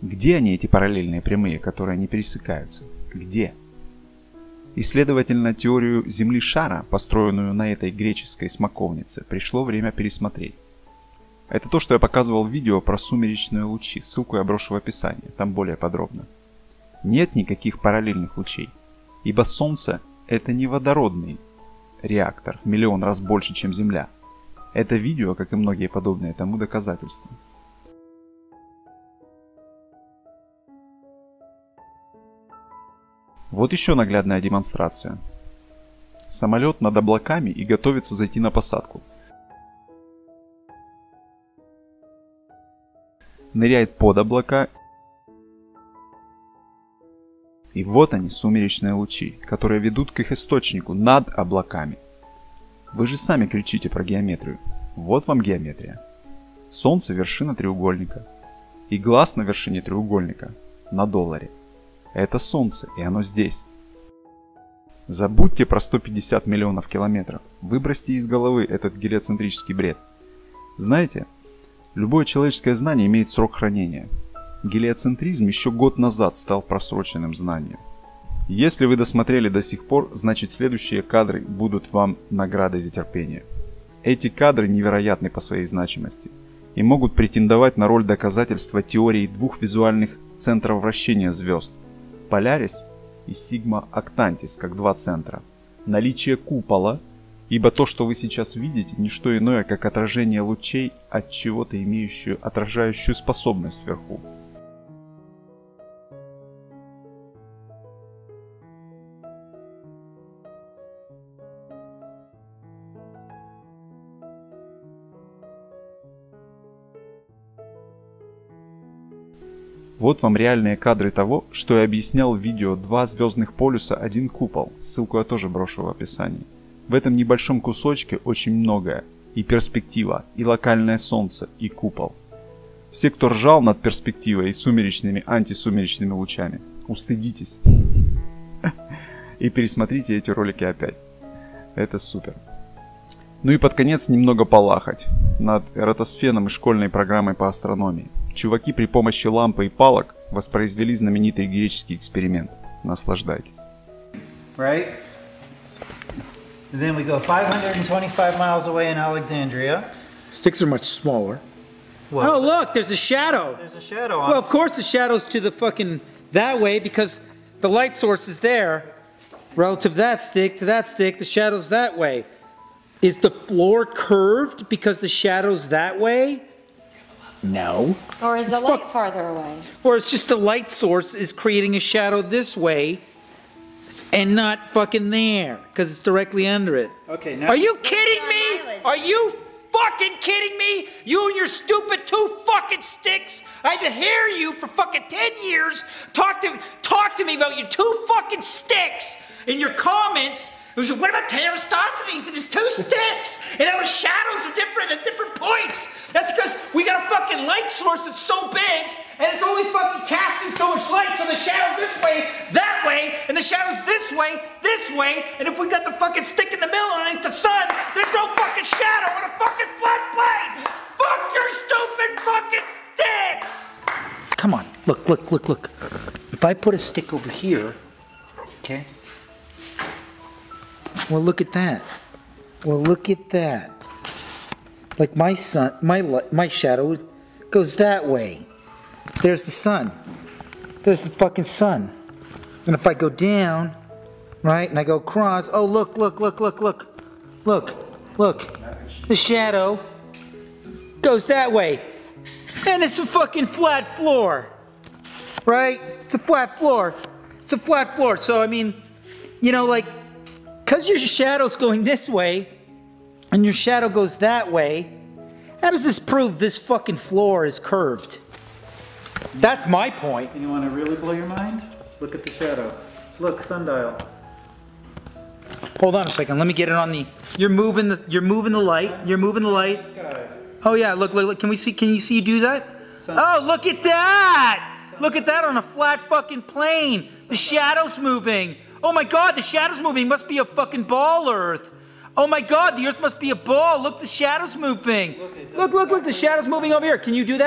Где они, эти параллельные прямые, которые не пересекаются? Где? И, следовательно, теорию Земли-шара, построенную на этой греческой смоковнице, пришло время пересмотреть. Это то, что я показывал в видео про сумеречные лучи, ссылку я брошу в описании, там более подробно. Нет никаких параллельных лучей, ибо Солнце – это не водородный реактор в миллион раз больше, чем Земля. Это видео, как и многие подобные тому, доказательства. Вот еще наглядная демонстрация. Самолет над облаками и готовится зайти на посадку. Ныряет под облака. И вот они, сумеречные лучи, которые ведут к их источнику над облаками. Вы же сами кричите про геометрию. Вот вам геометрия. Солнце – вершина треугольника. И глаз на вершине треугольника на долларе. Это Солнце, и оно здесь. Забудьте про 150 миллионов километров. Выбросьте из головы этот гелиоцентрический бред. Знаете, любое человеческое знание имеет срок хранения. Гелиоцентризм еще год назад стал просроченным знанием. Если вы досмотрели до сих пор, значит следующие кадры будут вам наградой за терпение. Эти кадры невероятны по своей значимости и могут претендовать на роль доказательства теории двух визуальных центров вращения звезд – Полярис и Сигма Октантис, как два центра. Наличие купола, ибо то, что вы сейчас видите, не что иное, как отражение лучей от чего-то, имеющую отражающую способность вверху. Вот вам реальные кадры того, что я объяснял в видео «Два звездных полюса, один купол». Ссылку я тоже брошу в описании. В этом небольшом кусочке очень многое. И перспектива, и локальное солнце, и купол. Все, кто ржал над перспективой и сумеречными, антисумеречными лучами, устыдитесь. И пересмотрите эти ролики опять. Это супер. Ну и под конец немного полахать над эратосфеном и школьной программой по астрономии. Чуваки при помощи лампы и палок воспроизвели знаменитый греческий эксперимент. Наслаждайтесь. Right? And then we go 525 miles away in Alexandria. Sticks are much smaller. Well, oh, look, there's a shadow. There's a shadow on Well, of course the shadow's to the fucking that way because the light source is there. Relative to that stick, the shadow's that way. Is the floor curved because the shadow's that way? No. Or is the light farther away? Or it's just the light source is creating a shadow this way and not fucking there because it's directly under it. Okay, now. Are you kidding me? Are you fucking kidding me? You and your stupid two fucking sticks. I had to hear you for fucking 10 years talk to me about your two fucking sticks in your comments. It was, what about Aristophanes and his two sticks? And how the shadows are different at different points. That's because we got a fucking light source that's so big, and it's only fucking casting so much light, so the shadow's this way, that way, and the shadow's this way, and if we got the fucking stick in the middle underneath the sun, there's no fucking shadow on a fucking flat plane! Fuck your stupid fucking sticks! Come on, look. If I put a stick over here, okay? Well, look at that. Like my sun, my shadow goes that way. There's the sun. There's the fucking sun. And if I go down, right, and I go across, oh, look. The shadow goes that way. And it's a fucking flat floor. Right? It's a flat floor. So, I mean, you know, like, because your shadow's going this way, and your shadow goes that way, how does this prove this fucking floor is curved? That's my point. And you want to really blow your mind? Look at the shadow. Look, sundial. Hold on a second. Let me get it on the. You're moving the light. Oh yeah. Look. Can you see you do that? Oh, look at that! Look at that on a flat fucking plane. The shadow's moving. Oh my God, the shadow's moving. Must be a fucking ball, Earth. Oh my God, the Earth must be a ball. Look, the shadow's moving. Look, the shadow's moving over here. Can you do that?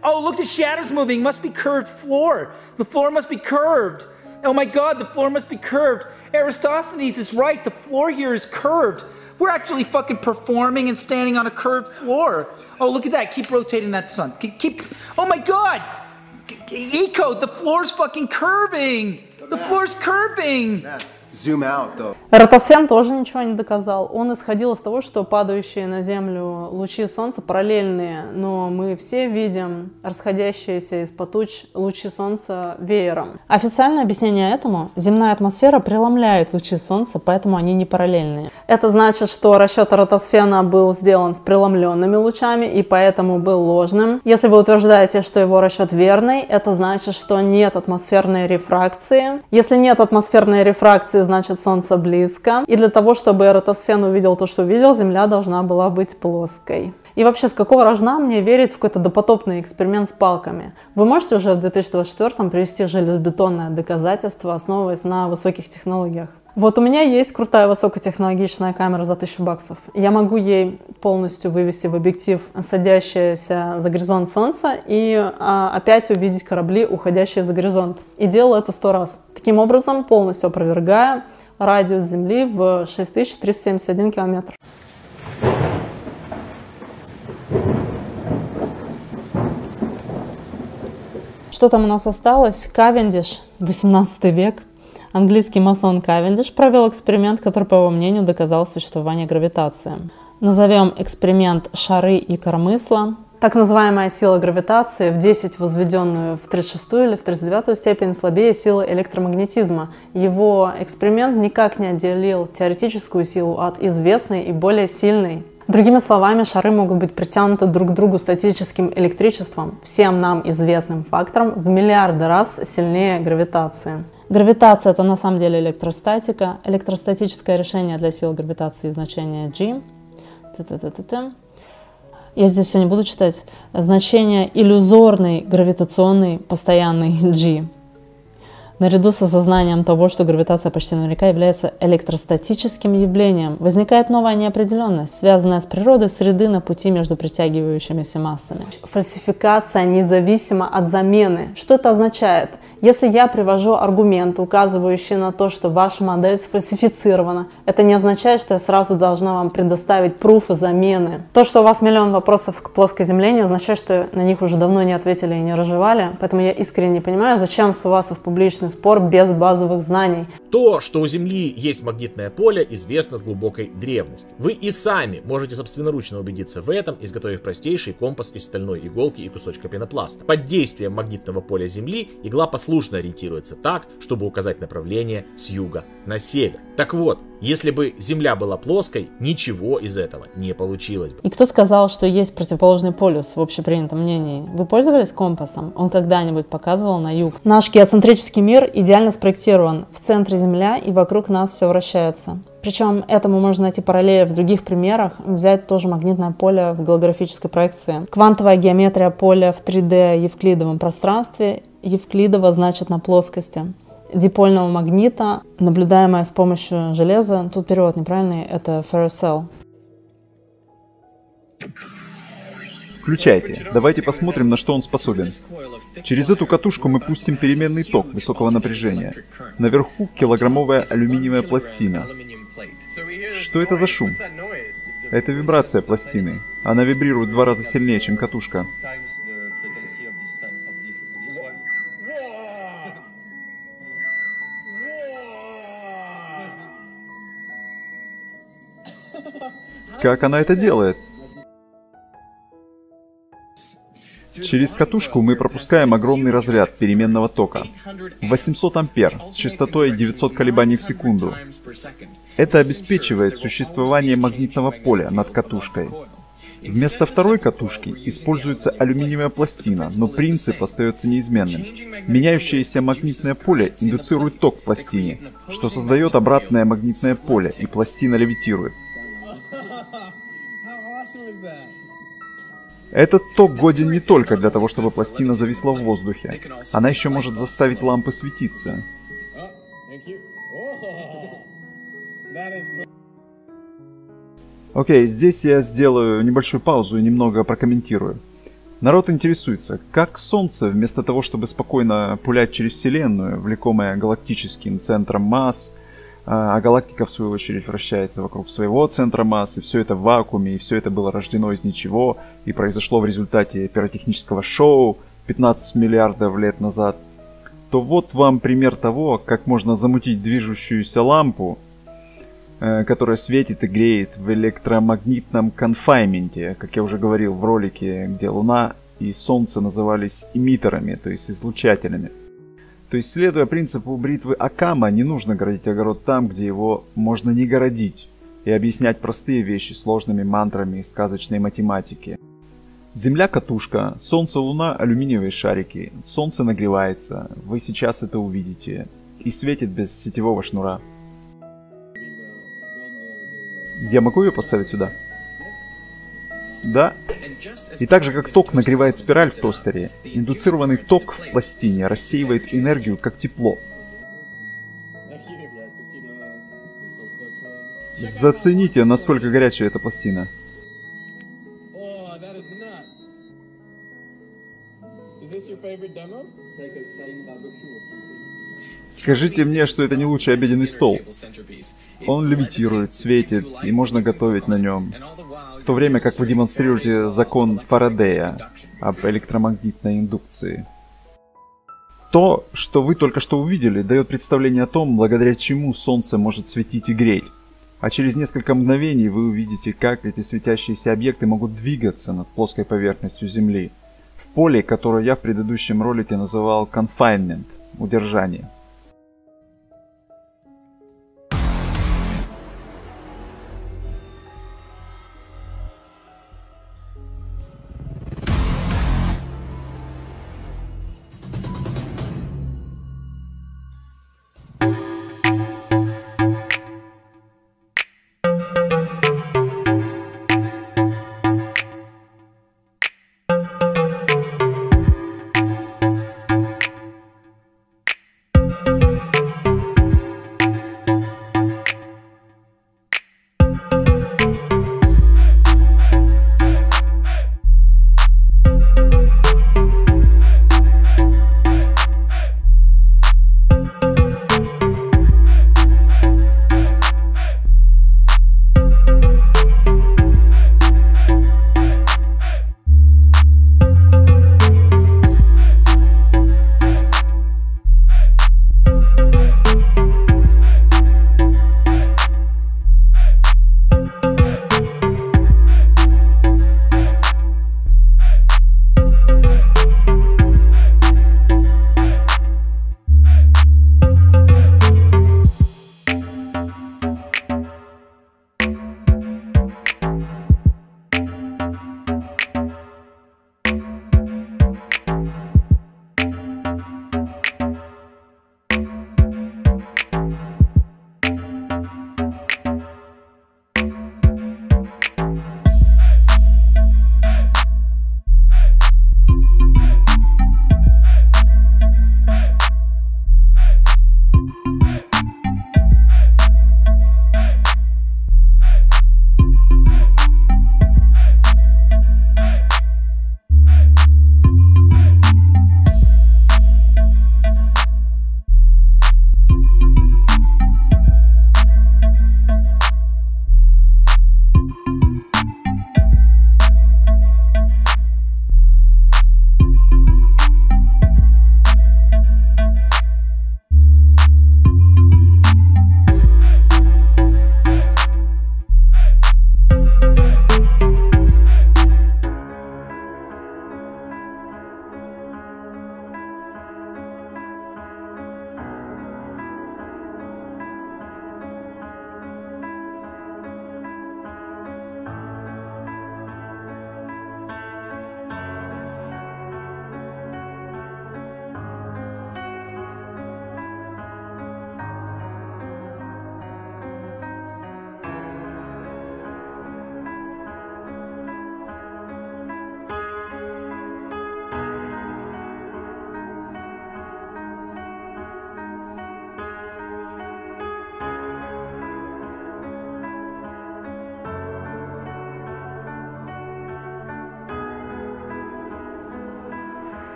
Oh, look, the shadow's moving. Must be curved floor. The floor must be curved. Oh my God, the floor must be curved. Eratosthenes is right. The floor here is curved. We're actually fucking performing and standing on a curved floor. Oh, look at that. Keep rotating that sun. Keep. Oh my God. Eco, the floor's fucking curving. The floor's curving. Zoom out, though. Эратосфен тоже ничего не доказал. Он исходил из того, что падающие на Землю лучи Солнца параллельные, но мы все видим расходящиеся из-под туч лучи Солнца веером. Официальное объяснение этому — земная атмосфера преломляет лучи Солнца, поэтому они не параллельные. Это значит, что расчет эратосфена был сделан с преломленными лучами и поэтому был ложным. Если вы утверждаете, что его расчет верный, это значит, что нет атмосферной рефракции. Если нет атмосферной рефракции, значит Солнце близко. И для того, чтобы эратосфен увидел то, что увидел, Земля должна была быть плоской. И вообще, с какого рожна мне верить в какой-то допотопный эксперимент с палками? Вы можете уже в 2024 привести железобетонное доказательство, основываясь на высоких технологиях? Вот у меня есть крутая высокотехнологичная камера за $1000. Я могу ей полностью вывести в объектив садящееся за горизонт Солнца и опять увидеть корабли, уходящие за горизонт. И делала это 100 раз. Таким образом, полностью опровергая радиус Земли в 6371 километр. Что там у нас осталось? Кавендиш, 18 век. Английский масон Кавендиш провел эксперимент, который, по его мнению, доказал существование гравитации. Назовем эксперимент «Шары и коромысла». Так называемая сила гравитации в 10 возведенную в 36 или в 39 степень слабее силы электромагнетизма. Его эксперимент никак не отделил теоретическую силу от известной и более сильной. Другими словами, шары могут быть притянуты друг к другу статическим электричеством, всем нам известным фактором, в миллиарды раз сильнее гравитации. Гравитация — это на самом деле электростатика. Электростатическое решение для силы гравитации значение G. Я здесь все не буду читать. Значение иллюзорный гравитационный постоянный G. Наряду с осознанием того, что гравитация почти наверняка является электростатическим явлением, возникает новая неопределенность, связанная с природой среды на пути между притягивающимися массами. Фальсификация независима от замены. Что это означает? Если я привожу аргументы, указывающие на то, что ваша модель сфальсифицирована, это не означает, что я сразу должна вам предоставить пруфы замены. То, что у вас миллион вопросов к плоской Земле, не означает, что на них уже давно не ответили и не разжевали. Поэтому я искренне не понимаю, зачем суваться в публичный спор без базовых знаний. То, что у Земли есть магнитное поле, известно с глубокой древности. Вы и сами можете собственноручно убедиться в этом, изготовив простейший компас из стальной иголки и кусочка пенопласта. Под действием магнитного поля Земли игла послушно ориентируется так, чтобы указать направление с юга на север. Так вот, если бы Земля была плоской, ничего из этого не получилось бы. И кто сказал, что есть противоположный полюс в общепринятом мнении? Вы пользовались компасом? Он когда-нибудь показывал на юг? Наш геоцентрический мир идеально спроектирован. В центре Земля, и вокруг нас все вращается. Причем этому можно найти параллели в других примерах. Взять тоже магнитное поле в голографической проекции. Квантовая геометрия поля в 3D евклидовом пространстве. Евклидово значит на плоскости. Дипольного магнита, наблюдаемая с помощью железа. Тут перевод неправильный, это ferrocell. Включайте. Давайте посмотрим, на что он способен. Через эту катушку мы пустим переменный ток высокого напряжения. Наверху килограммовая алюминиевая пластина. Что это за шум? Это вибрация пластины. Она вибрирует в 2 раза сильнее, чем катушка. Как она это делает? Через катушку мы пропускаем огромный разряд переменного тока. 800 ампер с частотой 900 колебаний в секунду. Это обеспечивает существование магнитного поля над катушкой. Вместо второй катушки используется алюминиевая пластина, но принцип остается неизменным. Меняющееся магнитное поле индуцирует ток в пластине, что создает обратное магнитное поле, и пластина левитирует. Этот ток годен не только для того, чтобы пластина зависла в воздухе. Она еще может заставить лампы светиться. Окей, здесь я сделаю небольшую паузу и немного прокомментирую. Народ интересуется, как Солнце, вместо того, чтобы спокойно пулять через Вселенную, влекомое галактическим центром масс, а галактика, в свою очередь, вращается вокруг своего центра масс, и все это в вакууме, и все это было рождено из ничего, и произошло в результате пиротехнического шоу 15 миллиардов лет назад, то вот вам пример того, как можно замутить движущуюся лампу, которая светит и греет в электромагнитном конфайнменте, как я уже говорил в ролике, где Луна и Солнце назывались эмиттерами, то есть излучателями. То есть, следуя принципу бритвы Оккама, не нужно городить огород там, где его можно не городить, и объяснять простые вещи сложными мантрами из сказочной математики. Земля катушка, Солнце, Луна, алюминиевые шарики, Солнце нагревается, вы сейчас это увидите, и светит без сетевого шнура. Я могу ее поставить сюда? Да. И так же, как ток нагревает спираль в тостере, индуцированный ток в пластине рассеивает энергию как тепло. Зацените, насколько горячая эта пластина. Скажите мне, что это не лучший обеденный стол. Он левитирует, светит, и можно готовить на нем. В то время как вы демонстрируете закон Фарадея об электромагнитной индукции. То, что вы только что увидели, дает представление о том, благодаря чему Солнце может светить и греть. А через несколько мгновений вы увидите, как эти светящиеся объекты могут двигаться над плоской поверхностью Земли. В поле, которое я в предыдущем ролике называл confinement, удержание.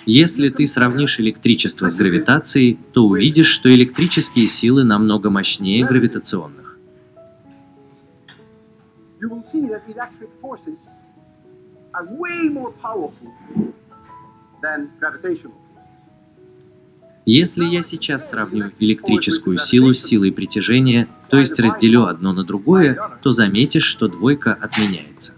Если ты сравнишь электричество с гравитацией, то увидишь, что электрические силы намного мощнее гравитационных. Если я сейчас сравню электрическую силу с силой притяжения, то есть разделю одно на другое, то заметишь, что двойка отменяется.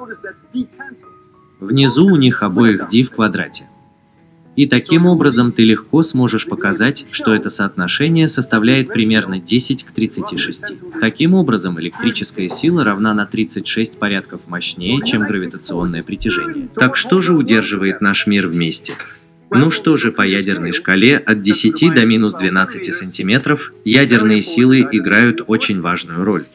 Внизу у них обоих d в квадрате. И таким образом ты легко сможешь показать, что это соотношение составляет примерно 10 к 36. Таким образом, электрическая сила равна на 36 порядков мощнее, чем гравитационное притяжение. Так что же удерживает наш мир вместе? Ну что же, по ядерной шкале от 10 до минус 12 сантиметров ядерные силы играют очень важную роль.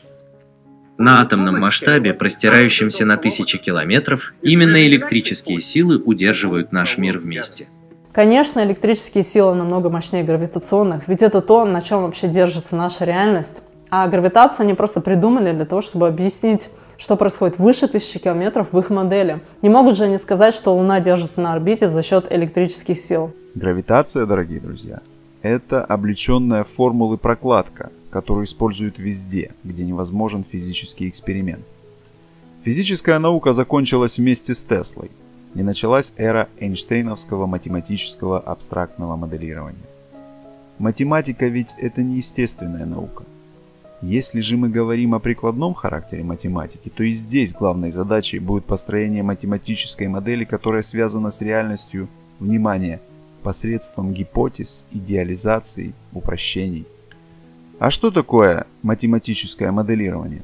На атомном масштабе, простирающемся на тысячи километров, именно электрические силы удерживают наш мир вместе. Конечно, электрические силы намного мощнее гравитационных, ведь это то, на чем вообще держится наша реальность. А гравитацию они просто придумали для того, чтобы объяснить, что происходит выше 1000 километров в их модели. Не могут же они сказать, что Луна держится на орбите за счет электрических сил. Гравитация, дорогие друзья, это облеченная формулы прокладка, которую используют везде, где невозможен физический эксперимент. Физическая наука закончилась вместе с Теслой, и началась эра эйнштейновского математического абстрактного моделирования. Математика ведь это не естественная наука. Если же мы говорим о прикладном характере математики, то и здесь главной задачей будет построение математической модели, которая связана с реальностью, внимание, посредством гипотез, идеализаций, упрощений. А что такое математическое моделирование?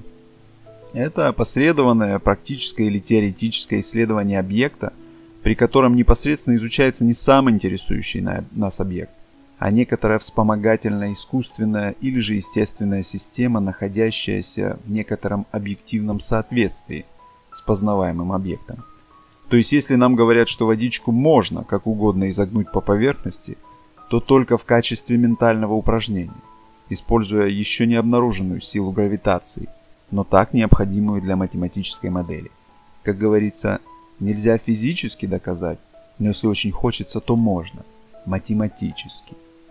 Это опосредованное практическое или теоретическое исследование объекта, при котором непосредственно изучается не сам интересующий нас объект, а некоторая вспомогательная, искусственная или же естественная система, находящаяся в некотором объективном соответствии с познаваемым объектом. То есть, если нам говорят, что водичку можно как угодно изогнуть по поверхности, то только в качестве ментального упражнения, используя еще не обнаруженную силу гравитации, но так необходимую для математической модели. Как говорится, нельзя физически доказать, но если очень хочется, то можно, математически.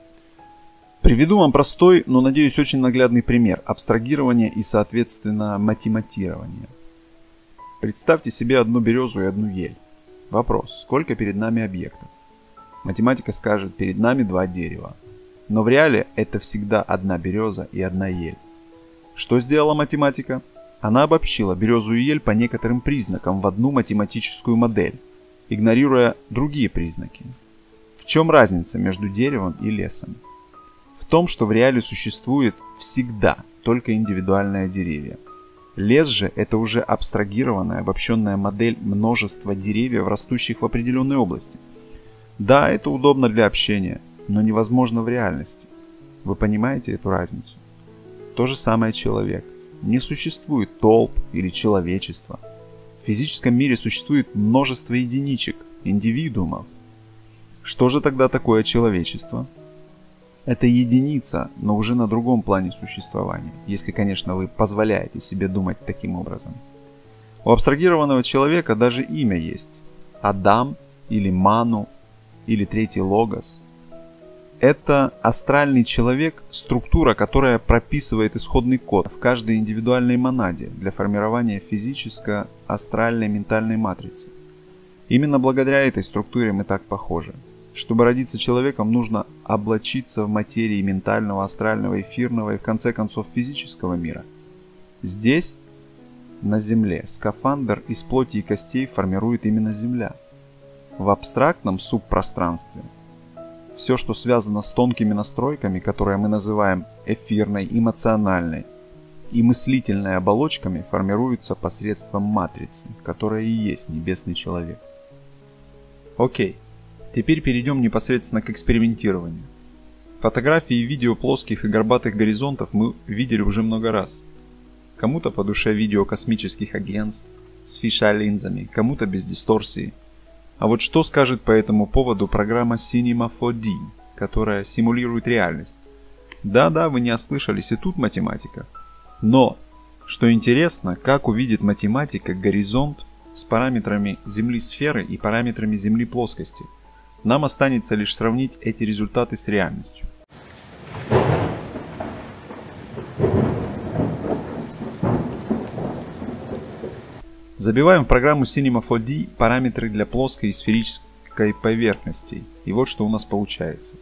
Приведу вам простой, но, надеюсь, очень наглядный пример абстрагирования и, соответственно, математирования. Представьте себе одну березу и одну ель. Вопрос, сколько перед нами объектов? Математика скажет, перед нами два дерева. Но в реале это всегда одна береза и одна ель. Что сделала математика? Она обобщила березу и ель по некоторым признакам в одну математическую модель, игнорируя другие признаки. В чем разница между деревом и лесом? В том, что в реале существует всегда только индивидуальные деревья. Лес же это уже абстрагированная, обобщенная модель множества деревьев, растущих в определенной области. Да, это удобно для общения, но невозможно в реальности. Вы понимаете эту разницу? То же самое человек. Не существует толп или человечества. В физическом мире существует множество единичек, индивидуумов. Что же тогда такое человечество? Это единица, но уже на другом плане существования, если, конечно, вы позволяете себе думать таким образом. У абстрагированного человека даже имя есть. Адам или Ману или третий Логос. Это астральный человек, структура, которая прописывает исходный код в каждой индивидуальной монаде для формирования физическо-астральной ментальной матрицы. Именно благодаря этой структуре мы так похожи. Чтобы родиться человеком, нужно облачиться в материи ментального, астрального, эфирного и в конце концов физического мира. Здесь, на Земле, скафандр из плоти и костей формирует именно Земля. В абстрактном субпространстве все, что связано с тонкими настройками, которые мы называем эфирной, эмоциональной и мыслительной оболочками, формируются посредством матрицы, которая и есть небесный человек. Окей. Теперь перейдем непосредственно к экспериментированию. Фотографии и видео плоских и горбатых горизонтов мы видели уже много раз. Кому-то по душе видео космических агентств с фишай-линзами, кому-то без дисторсии. А вот что скажет по этому поводу программа Cinema 4D, которая симулирует реальность? Да-да, вы не ослышались, и тут математика. Но, что интересно, как увидит математика горизонт с параметрами Земли сферы и параметрами Земли плоскости? Нам останется лишь сравнить эти результаты с реальностью. Забиваем в программу Cinema 4D параметры для плоской и сферической поверхностей. И вот что у нас получается.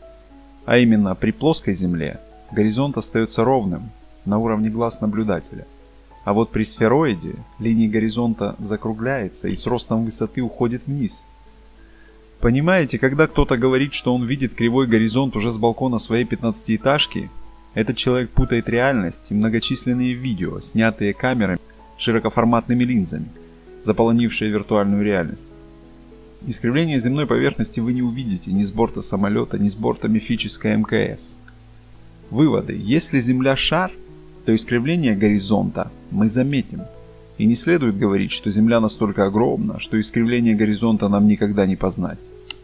А именно, при плоской Земле горизонт остается ровным на уровне глаз наблюдателя. А вот при сфероиде линия горизонта закругляется и с ростом высоты уходит вниз. Понимаете, когда кто-то говорит, что он видит кривой горизонт уже с балкона своей 15-этажки, этот человек путает реальность и многочисленные видео, снятые камерами, широкоформатными линзами, заполонившие виртуальную реальность. Искривление земной поверхности вы не увидите ни с борта самолета, ни с борта мифической МКС. Выводы. Если Земля шар, то искривление горизонта мы заметим. И не следует говорить, что Земля настолько огромна, что искривление горизонта нам никогда не познать.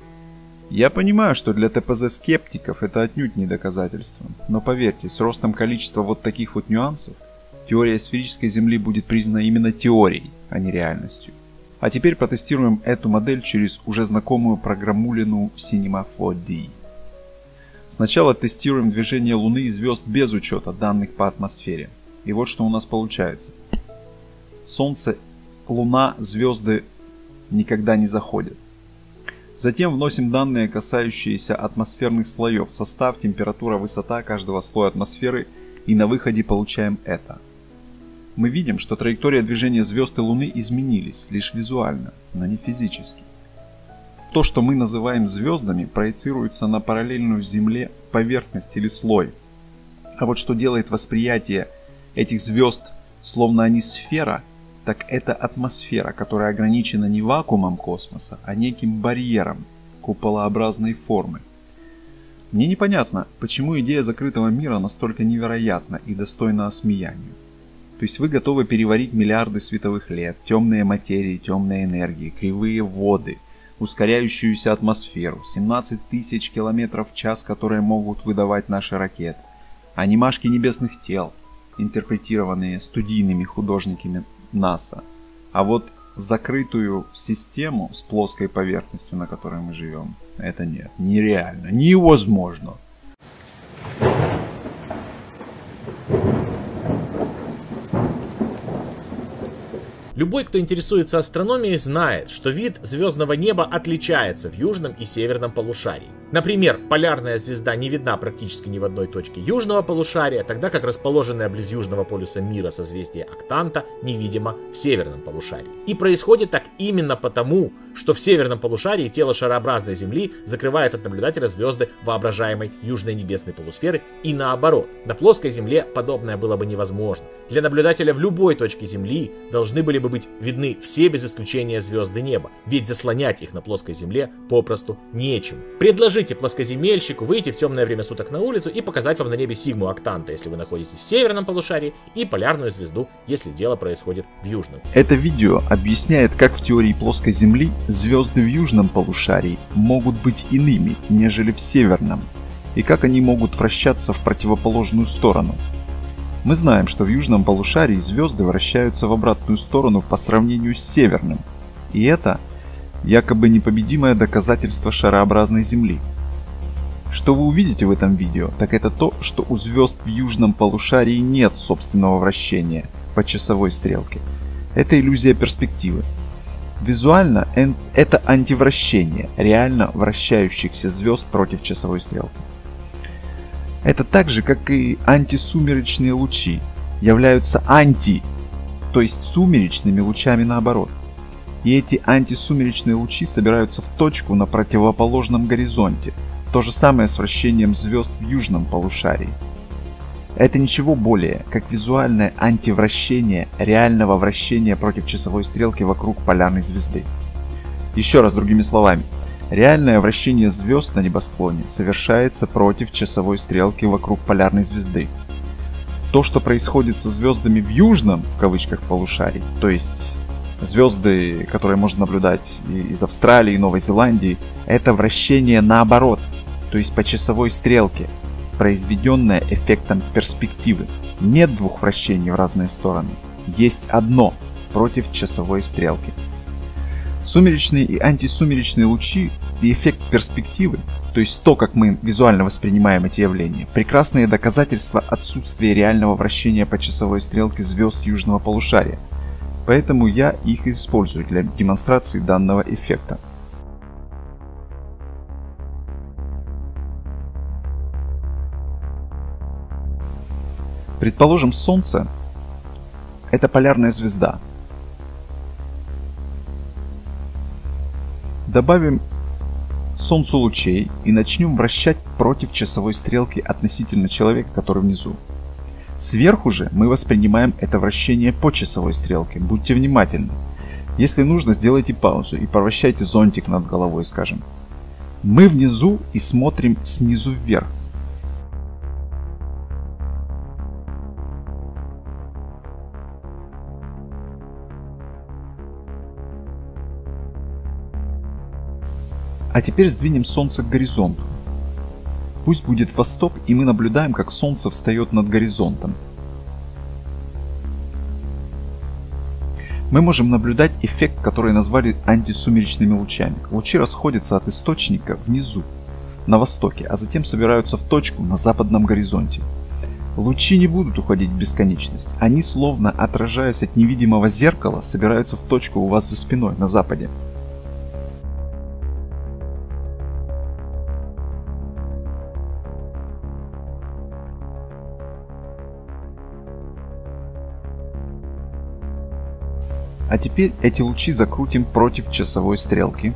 Я понимаю, что для ТПЗ-скептиков это отнюдь не доказательство, но поверьте, с ростом количества вот таких вот нюансов, теория сферической Земли будет признана именно теорией, а не реальностью. А теперь протестируем эту модель через уже знакомую программулину Cinema 4D. Сначала тестируем движение Луны и звезд без учета данных по атмосфере. И вот что у нас получается. Солнце, Луна, звезды никогда не заходят. Затем вносим данные, касающиеся атмосферных слоев, состав, температура, высота каждого слоя атмосферы, и на выходе получаем это. Мы видим, что траектория движения звезд и Луны изменились лишь визуально, но не физически. То, что мы называем звездами, проецируется на параллельную Земле поверхность или слой. А вот что делает восприятие этих звезд, словно они сфера, так это атмосфера, которая ограничена не вакуумом космоса, а неким барьером куполообразной формы. Мне непонятно, почему идея закрытого мира настолько невероятна и достойна осмеянию. То есть вы готовы переварить миллиарды световых лет, темные материи, темные энергии, кривые воды, ускоряющуюся атмосферу, 17 тысяч километров в час, которые могут выдавать наши ракеты, анимашки небесных тел, интерпретированные студийными художниками НАСА. А вот закрытую систему с плоской поверхностью, на которой мы живем, это нет, нереально, невозможно. Любой, кто интересуется астрономией, знает, что вид звездного неба отличается в южном и северном полушарии. Например, полярная звезда не видна практически ни в одной точке южного полушария, тогда как расположенное близ южного полюса мира созвездие Октанта невидимо в северном полушарии. И происходит так именно потому, что в северном полушарии тело шарообразной Земли закрывает от наблюдателя звезды воображаемой южной небесной полусферы, и наоборот. На плоской Земле подобное было бы невозможно. Для наблюдателя в любой точке Земли должны были бы быть видны все без исключения звезды неба, ведь заслонять их на плоской Земле попросту нечем. Предложите плоскоземельщику выйти в темное время суток на улицу и показать вам на небе сигму Октанта, если вы находитесь в северном полушарии, и полярную звезду, если дело происходит в южном. Это видео объясняет, как в теории плоской Земли звезды в южном полушарии могут быть иными, нежели в северном, и как они могут вращаться в противоположную сторону. Мы знаем, что в южном полушарии звезды вращаются в обратную сторону по сравнению с северным, и это якобы непобедимое доказательство шарообразной Земли. Что вы увидите в этом видео, так это то, что у звезд в южном полушарии нет собственного вращения по часовой стрелке. Это иллюзия перспективы. Визуально это антивращение реально вращающихся звезд против часовой стрелки. Это так же, как и антисумеречные лучи, являются то есть сумеречными лучами наоборот. И эти антисумеречные лучи собираются в точку на противоположном горизонте. То же самое с вращением звезд в южном полушарии. Это ничего более, как визуальное антивращение реального вращения против часовой стрелки вокруг полярной звезды. Еще раз другими словами. Реальное вращение звезд на небосклоне совершается против часовой стрелки вокруг полярной звезды. То, что происходит со звездами в южном, в кавычках, полушарии, то есть звезды, которые можно наблюдать из Австралии и Новой Зеландии, это вращение наоборот, то есть по часовой стрелке, произведенное эффектом перспективы. Нет двух вращений в разные стороны, есть одно против часовой стрелки. Сумеречные и антисумеречные лучи и эффект перспективы, то есть то, как мы визуально воспринимаем эти явления, прекрасные доказательства отсутствия реального вращения по часовой стрелке звезд южного полушария. Поэтому я их использую для демонстрации данного эффекта. Предположим, Солнце – это полярная звезда. Добавим Солнцу лучей и начнем вращать против часовой стрелки относительно человека, который внизу. Сверху же мы воспринимаем это вращение по часовой стрелке. Будьте внимательны. Если нужно, сделайте паузу и провращайте зонтик над головой, скажем. Мы внизу и смотрим снизу вверх. А теперь сдвинем Солнце к горизонту. Пусть будет восток, и мы наблюдаем, как Солнце встает над горизонтом. Мы можем наблюдать эффект, который назвали антисумеречными лучами. Лучи расходятся от источника внизу, на востоке, а затем собираются в точку на западном горизонте. Лучи не будут уходить в бесконечность. Они, словно отражаясь от невидимого зеркала, собираются в точку у вас за спиной, на западе. А теперь эти лучи закрутим против часовой стрелки.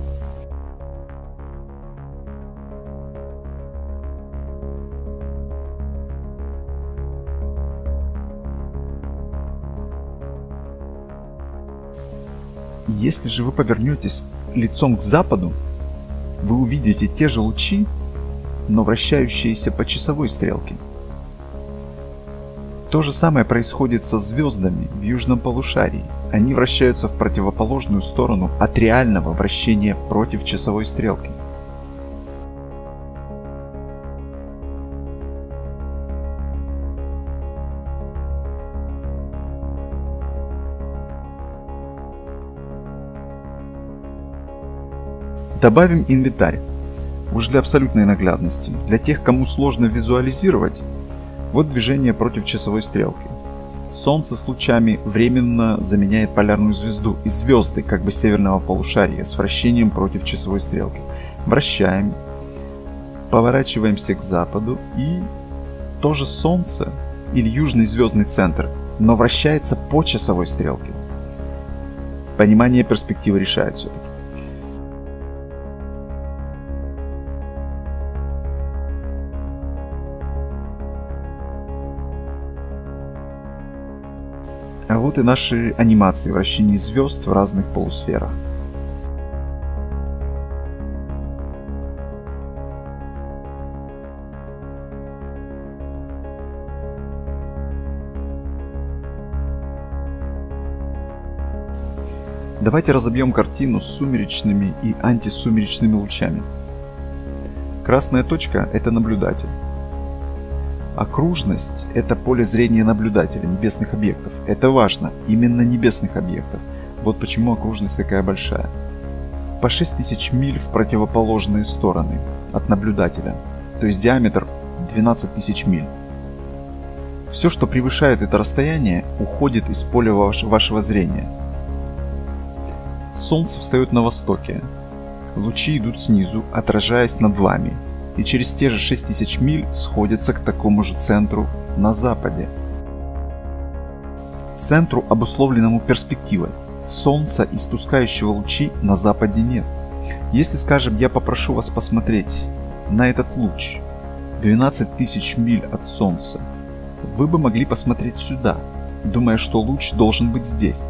Если же вы повернетесь лицом к западу, вы увидите те же лучи, но вращающиеся по часовой стрелке. То же самое происходит со звездами в южном полушарии. Они вращаются в противоположную сторону от реального вращения против часовой стрелки. Добавим инвентарь. Уж для абсолютной наглядности. Для тех, кому сложно визуализировать, вот движение против часовой стрелки. Солнце с лучами временно заменяет полярную звезду и звезды как бы северного полушария с вращением против часовой стрелки. Вращаем, поворачиваемся к западу и тоже Солнце или южный звездный центр, но вращается по часовой стрелке. Понимание перспективы решает все-таки. А вот и наши анимации вращений звезд в разных полусферах. Давайте разобьем картину с сумеречными и антисумеречными лучами. Красная точка – это наблюдатель. Окружность – это поле зрения наблюдателя, небесных объектов. Это важно, именно небесных объектов. Вот почему окружность такая большая. По 6000 миль в противоположные стороны от наблюдателя, то есть диаметр 12 тысяч миль. Все, что превышает это расстояние, уходит из поля вашего зрения. Солнце встает на востоке. Лучи идут снизу, отражаясь над вами. И через те же 6000 миль сходятся к такому же центру на западе. Центру, обусловленному перспективой. Солнца, испускающего лучи, на западе нет. Если, скажем, я попрошу вас посмотреть на этот луч 12 тысяч миль от Солнца, вы бы могли посмотреть сюда, думая, что луч должен быть здесь.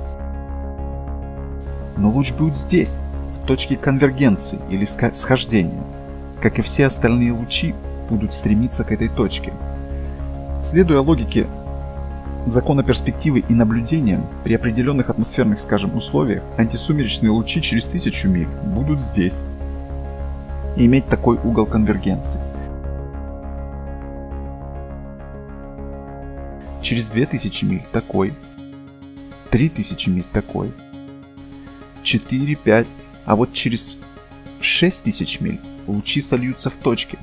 Но луч будет здесь, в точке конвергенции или схождения. Как и все остальные лучи, будут стремиться к этой точке. Следуя логике закона перспективы и наблюдения, при определенных атмосферных, скажем, условиях, антисумеречные лучи через 1000 миль будут здесь и иметь такой угол конвергенции. Через 2000 миль такой, 3000 миль такой, 4, 5, а вот через 6000 миль лучи сольются в точке.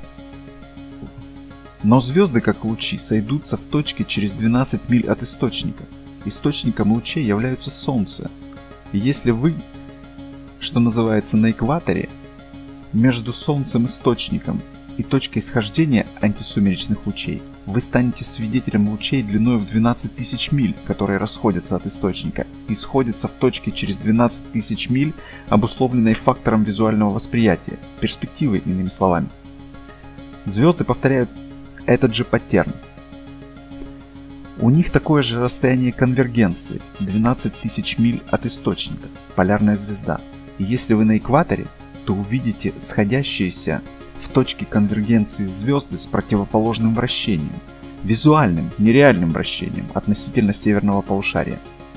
Но звезды, как лучи, сойдутся в точке через 12 миль от источника. Источником лучей являются Солнце. И если вы, что называется, на экваторе, между Солнцем источником и точкой схождения антисумеречных лучей, вы станете свидетелем лучей длиной в 12 тысяч миль, которые расходятся от источника и сходятся в точке через 12 тысяч миль, обусловленной фактором визуального восприятия, перспективой, иными словами. Звезды повторяют этот же паттерн. У них такое же расстояние конвергенции, 12 тысяч миль от источника, полярная звезда. И если вы на экваторе, то увидите сходящиеся в точке конвергенции звезды с противоположным вращением, визуальным, нереальным вращением относительно северного полушария.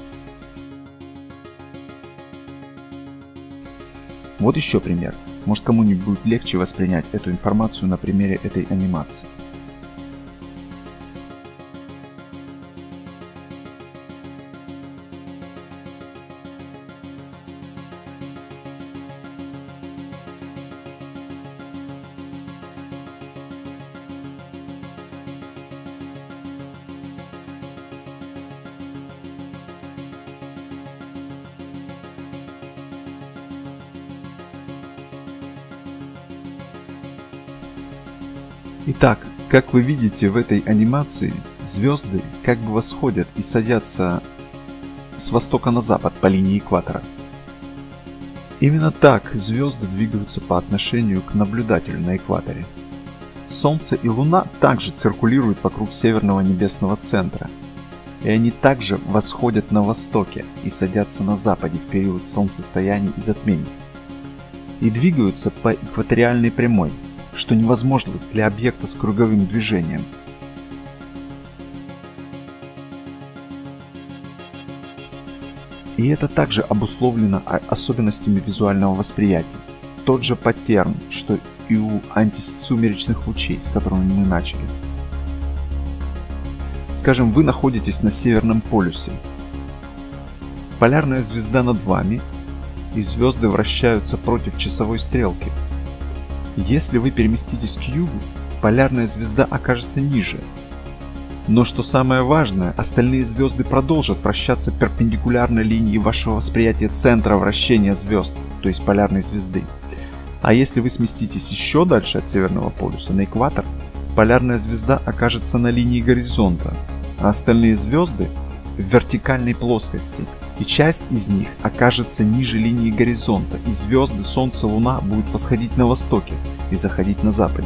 Вот еще пример. Может, кому-нибудь будет легче воспринять эту информацию на примере этой анимации. Итак, как вы видите в этой анимации, звезды как бы восходят и садятся с востока на запад по линии экватора. Именно так звезды двигаются по отношению к наблюдателю на экваторе. Солнце и Луна также циркулируют вокруг северного небесного центра, и они также восходят на востоке и садятся на западе в период солнцестояний и затмений, и двигаются по экваториальной прямой, что невозможно для объекта с круговым движением. И это также обусловлено особенностями визуального восприятия. Тот же паттерн, что и у антисумеречных лучей, с которыми мы начали. Скажем, вы находитесь на Северном полюсе. Полярная звезда над вами, и звезды вращаются против часовой стрелки. Если вы переместитесь к югу, полярная звезда окажется ниже. Но что самое важное, остальные звезды продолжат вращаться перпендикулярно линии вашего восприятия центра вращения звезд, то есть полярной звезды. А если вы сместитесь еще дальше от Северного полюса, на экватор, полярная звезда окажется на линии горизонта, а остальные звезды в вертикальной плоскости, и часть из них окажется ниже линии горизонта, и звезды, Солнце, Луна будут восходить на востоке и заходить на западе.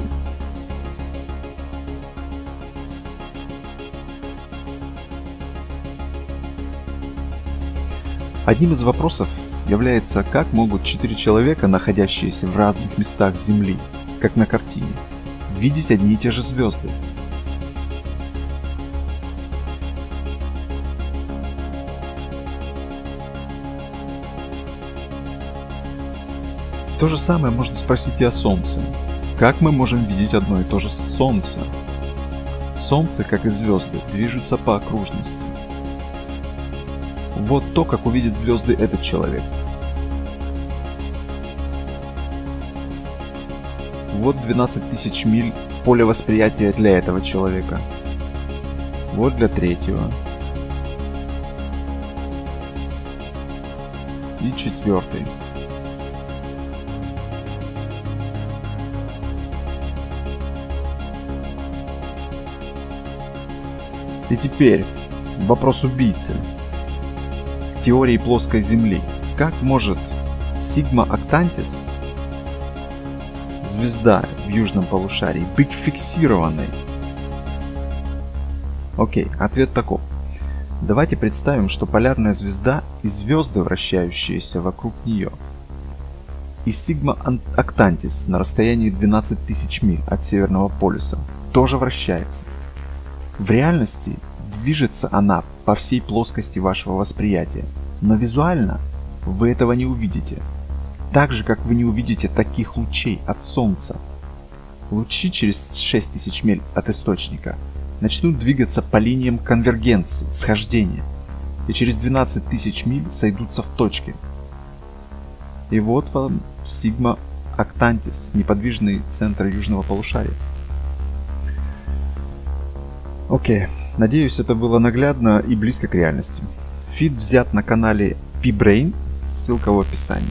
Одним из вопросов является, как могут 4 человека, находящиеся в разных местах Земли, как на картине, видеть одни и те же звезды. То же самое можно спросить и о Солнце. Как мы можем видеть одно и то же Солнце? Солнце, как и звезды, движутся по окружности. Вот то, как увидит звезды этот человек. Вот 12 тысяч миль поля восприятия для этого человека. Вот для третьего. И четвертый. И теперь вопрос убийцы. Теории плоской Земли. Как может Сигма Октантис, звезда в южном полушарии, быть фиксированной? Окей, ответ таков. Давайте представим, что полярная звезда и звезды, вращающиеся вокруг нее, и Сигма Октантис на расстоянии 12 тысяч миль от Северного полюса тоже вращается. В реальности движется она по всей плоскости вашего восприятия, но визуально вы этого не увидите. Так же, как вы не увидите таких лучей от Солнца. Лучи через 6000 миль от источника начнут двигаться по линиям конвергенции, схождения, и через 12 тысяч миль сойдутся в точке. И вот вам Сигма Актантис, неподвижный центр южного полушария. Окей, надеюсь, это было наглядно и близко к реальности. Фид взят на канале P-Brain, ссылка в описании.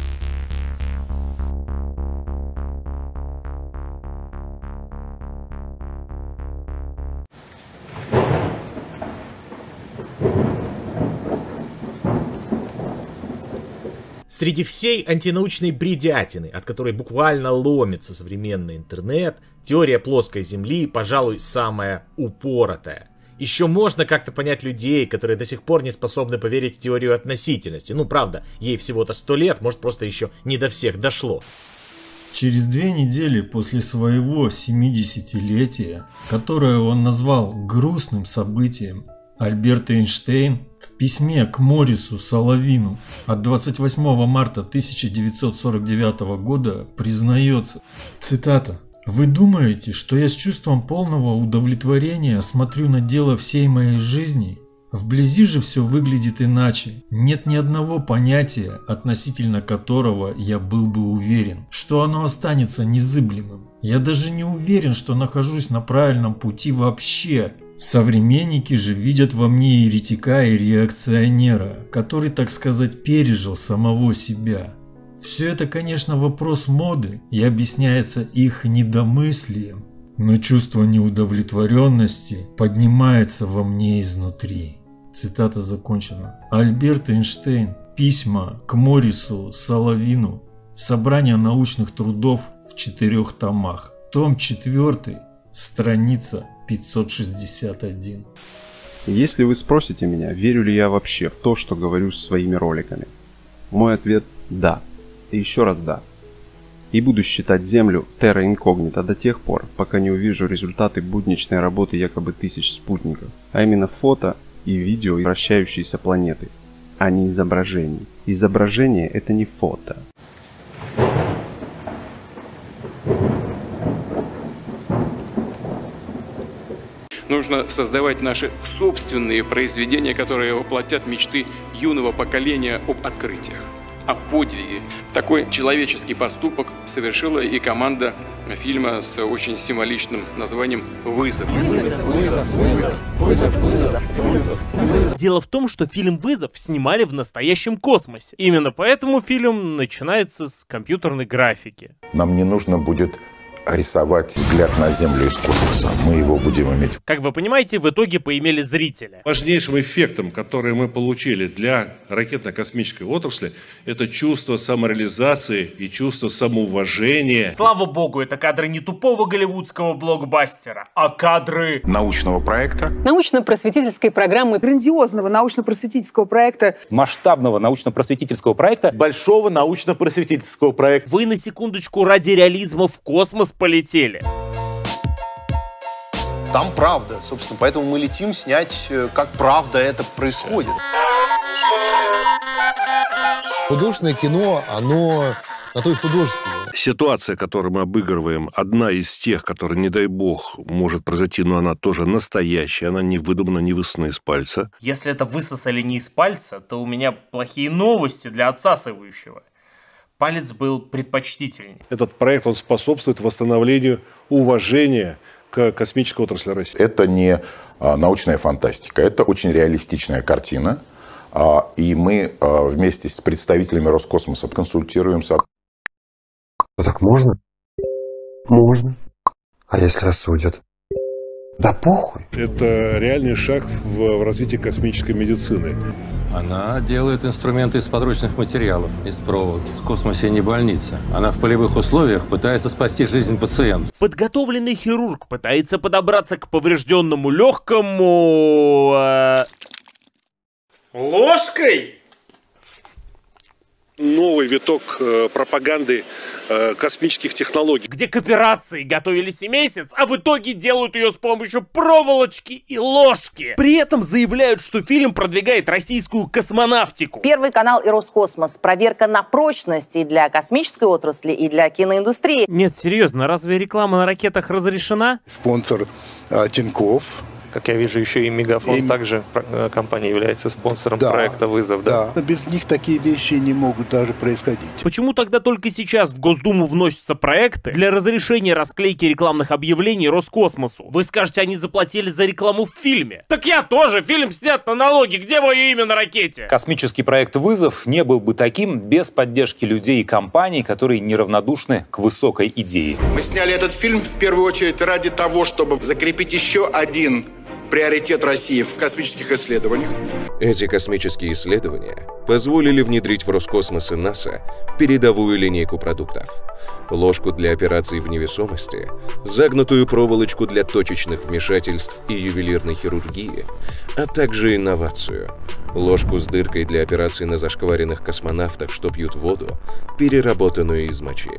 Среди всей антинаучной бредятины, от которой буквально ломится современный интернет, теория плоской Земли, пожалуй, самая упоротая. Еще можно как-то понять людей, которые до сих пор не способны поверить в теорию относительности. Ну, правда, ей всего-то 100 лет, может, просто еще не до всех дошло. Через 2 недели после своего 70-летия, которое он назвал грустным событием, Альберт Эйнштейн в письме к Морису Соловину от 28 марта 1949 года признается, цитата: «Вы думаете, что я с чувством полного удовлетворения смотрю на дело всей моей жизни? Вблизи же все выглядит иначе. Нет ни одного понятия, относительно которого я был бы уверен, что оно останется незыблемым. Я даже не уверен, что нахожусь на правильном пути вообще». Современники же видят во мне еретика и реакционера, который, так сказать, пережил самого себя. Все это, конечно, вопрос моды и объясняется их недомыслием, но чувство неудовлетворенности поднимается во мне изнутри. Цитата закончена. Альберт Эйнштейн. Письма к Морису Соловину. Собрание научных трудов в 4 томах. Том 4, страница 561. Если вы спросите меня, верю ли я вообще в то, что говорю своими роликами, мой ответ – да. И еще раз да. И буду считать Землю терра инкогнито до тех пор, пока не увижу результаты будничной работы якобы тысяч спутников, а именно фото и видео вращающейся планеты, а не изображений. Изображение – это не фото. Нужно создавать наши собственные произведения, которые воплотят мечты юного поколения об открытиях, о подвиге. Такой человеческий поступок совершила и команда фильма с очень символичным названием «Вызов». Дело в том, что фильм «Вызов» снимали в настоящем космосе. Именно поэтому фильм начинается с компьютерной графики. Нам не нужно будет рисовать взгляд на Землю из космоса. Мы его будем иметь. Как вы понимаете, в итоге поимели зрителя. Важнейшим эффектом, который мы получили для ракетно-космической отрасли, это чувство самореализации и чувство самоуважения. Слава богу, это кадры не тупого голливудского блокбастера, а кадры научного проекта, научно-просветительской программы, грандиозного научно-просветительского проекта, масштабного научно-просветительского проекта, большого научно-просветительского проекта. Вы на секундочку ради реализма в космос полетели. Там правда, собственно, поэтому мы летим снять, как правда это происходит. Художественное кино, оно на то и художественное. Ситуация, которую мы обыгрываем, одна из тех, которая, не дай бог, может произойти, но она тоже настоящая, она не выдумана, не высосана из пальца. Если это высосали не из пальца, то у меня плохие новости для отсасывающего. Палец был предпочтительнее. Этот проект, он способствует восстановлению уважения к космической отрасли России. Это не научная фантастика, это очень реалистичная картина. И мы вместе с представителями Роскосмоса консультируемся. А так можно? Можно. А если осудят? Да похуй. Это реальный шаг в развитии космической медицины. Она делает инструменты из подручных материалов, из проволоки. В космосе не больница. Она в полевых условиях пытается спасти жизнь пациента. Подготовленный хирург пытается подобраться к поврежденному легкому... ложкой? Новый виток пропаганды космических технологий. Где к операции готовились и месяц, а в итоге делают ее с помощью проволочки и ложки. При этом заявляют, что фильм продвигает российскую космонавтику. Первый канал и Роскосмос. Проверка на прочность и для космической отрасли, и для киноиндустрии. Нет, серьезно, разве реклама на ракетах разрешена? Спонсор Тинькофф. Как я вижу, еще и Мегафон также компания является спонсором проекта «Вызов». Да. Без них такие вещи не могут даже происходить. Почему тогда только сейчас в Госдуму вносятся проекты для разрешения расклейки рекламных объявлений Роскосмосу? Вы скажете, они заплатили за рекламу в фильме. Так я тоже, фильм снят на налоги, где мое имя на ракете? Космический проект «Вызов» не был бы таким без поддержки людей и компаний, которые неравнодушны к высокой идее. Мы сняли этот фильм в первую очередь ради того, чтобы закрепить еще один приоритет России в космических исследованиях. Эти космические исследования позволили внедрить в Роскосмос и НАСА передовую линейку продуктов. Ложку для операций в невесомости, загнутую проволочку для точечных вмешательств и ювелирной хирургии, а также инновацию. Ложку с дыркой для операций на зашкваренных космонавтах, что пьют воду, переработанную из мочи.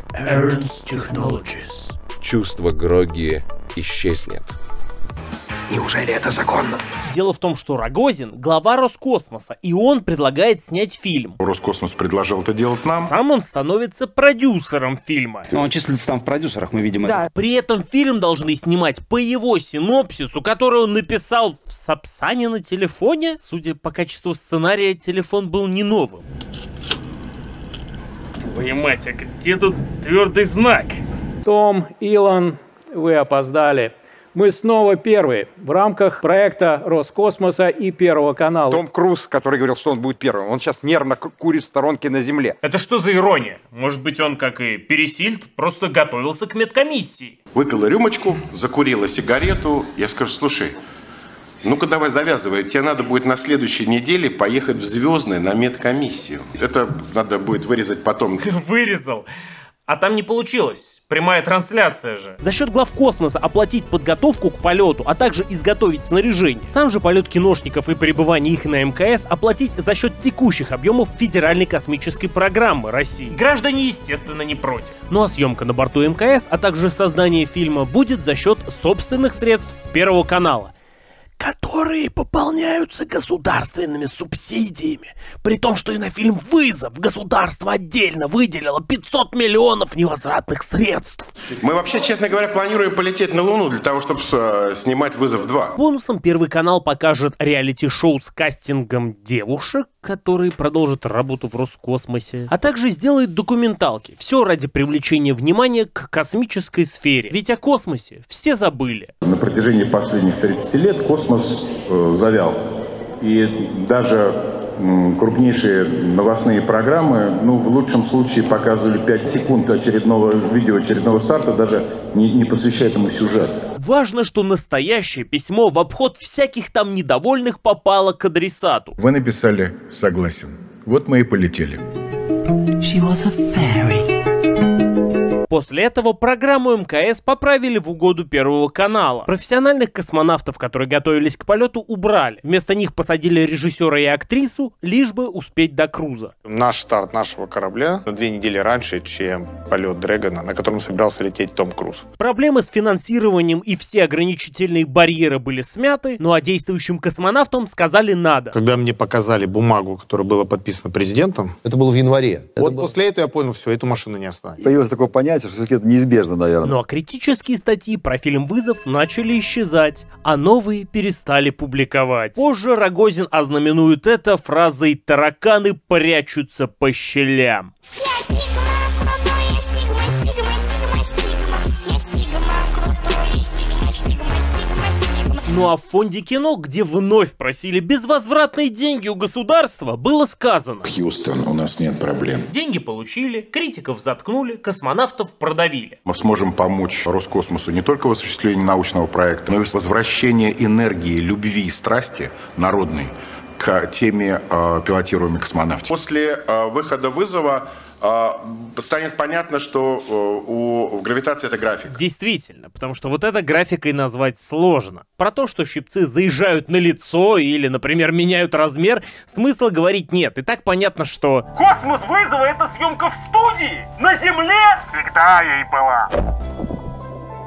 Чувство Грогги исчезнет. Неужели это законно? Дело в том, что Рогозин — глава Роскосмоса, и он предлагает снять фильм. Роскосмос предложил это делать нам. Сам он становится продюсером фильма. Но он числится там в продюсерах, мы видим это. При этом фильм должны снимать по его синопсису, который он написал в Сапсане на телефоне. Судя по качеству сценария, телефон был не новым. Твою мать, а где тут твердый знак? Том, Илон, вы опоздали. Мы снова первые в рамках проекта Роскосмоса и Первого канала. Том Круз, который говорил, что он будет первым, он сейчас нервно курит в сторонке на земле. Это что за ирония? Может быть, он, как и Пересильд, просто готовился к медкомиссии? Выпила рюмочку, закурила сигарету. Я скажу, слушай, ну-ка давай завязывай, тебе надо будет на следующей неделе поехать в Звездное на медкомиссию. Это надо будет вырезать потом. Вырезал? А там не получилось. Прямая трансляция же. За счет главкосмоса оплатить подготовку к полету, а также изготовить снаряжение. Сам же полет киношников и пребывание их на МКС оплатить за счет текущих объемов Федеральной космической программы России. Граждане, естественно, не против. Ну а съемка на борту МКС, а также создание фильма будет за счет собственных средств Первого канала, которые пополняются государственными субсидиями. При том, что и на фильм «Вызов» государство отдельно выделило 500 миллионов невозвратных средств. Мы вообще, честно говоря, планируем полететь на Луну для того, чтобы снимать «Вызов 2». Бонусом Первый канал покажет реалити-шоу с кастингом девушек, которые продолжат работу в Роскосмосе, а также сделает документалки. Все ради привлечения внимания к космической сфере. Ведь о космосе все забыли. На протяжении последних 30 лет космос завял. И даже крупнейшие новостные программы, ну, в лучшем случае показывали 5 секунд очередного видео, очередного старта, даже не посвящая этому сюжет. Важно, что настоящее письмо в обход всяких там недовольных попало к адресату. Вы написали «согласен». Вот мы и полетели. She was a fairy. После этого программу МКС поправили в угоду Первого канала. Профессиональных космонавтов, которые готовились к полету, убрали. Вместо них посадили режиссера и актрису, лишь бы успеть до круза. Наш старт нашего корабля на 2 недели раньше, чем полет Дрэгона, на котором собирался лететь Том Круз. Проблемы с финансированием и все ограничительные барьеры были смяты, ну а действующим космонавтам сказали «надо». Когда мне показали бумагу, которая была подписана президентом... Это было в январе. После этого я понял, все, эту машину не остановить. Появилось такое понятие, что все-таки это неизбежно, наверное. Ну а критические статьи про фильм «Вызов» начали исчезать, а новые перестали публиковать. Позже Рогозин ознаменует это фразой «тараканы прячутся по щелям». Ну а в фонде кино, где вновь просили безвозвратные деньги у государства, было сказано: Хьюстон, у нас нет проблем. Деньги получили, критиков заткнули, космонавтов продавили. Мы сможем помочь Роскосмосу не только в осуществлении научного проекта, но и в возвращении энергии, любви и страсти народной к теме пилотируемой космонавтики. После выхода «Вызова» станет понятно, что у гравитации это график. Действительно, потому что вот это графикой назвать сложно. Про то, что щипцы заезжают на лицо или, например, меняют размер, смысла говорить нет. И так понятно, что... Космос «Вызова» — это съемка в студии! На Земле! Всегда ей была!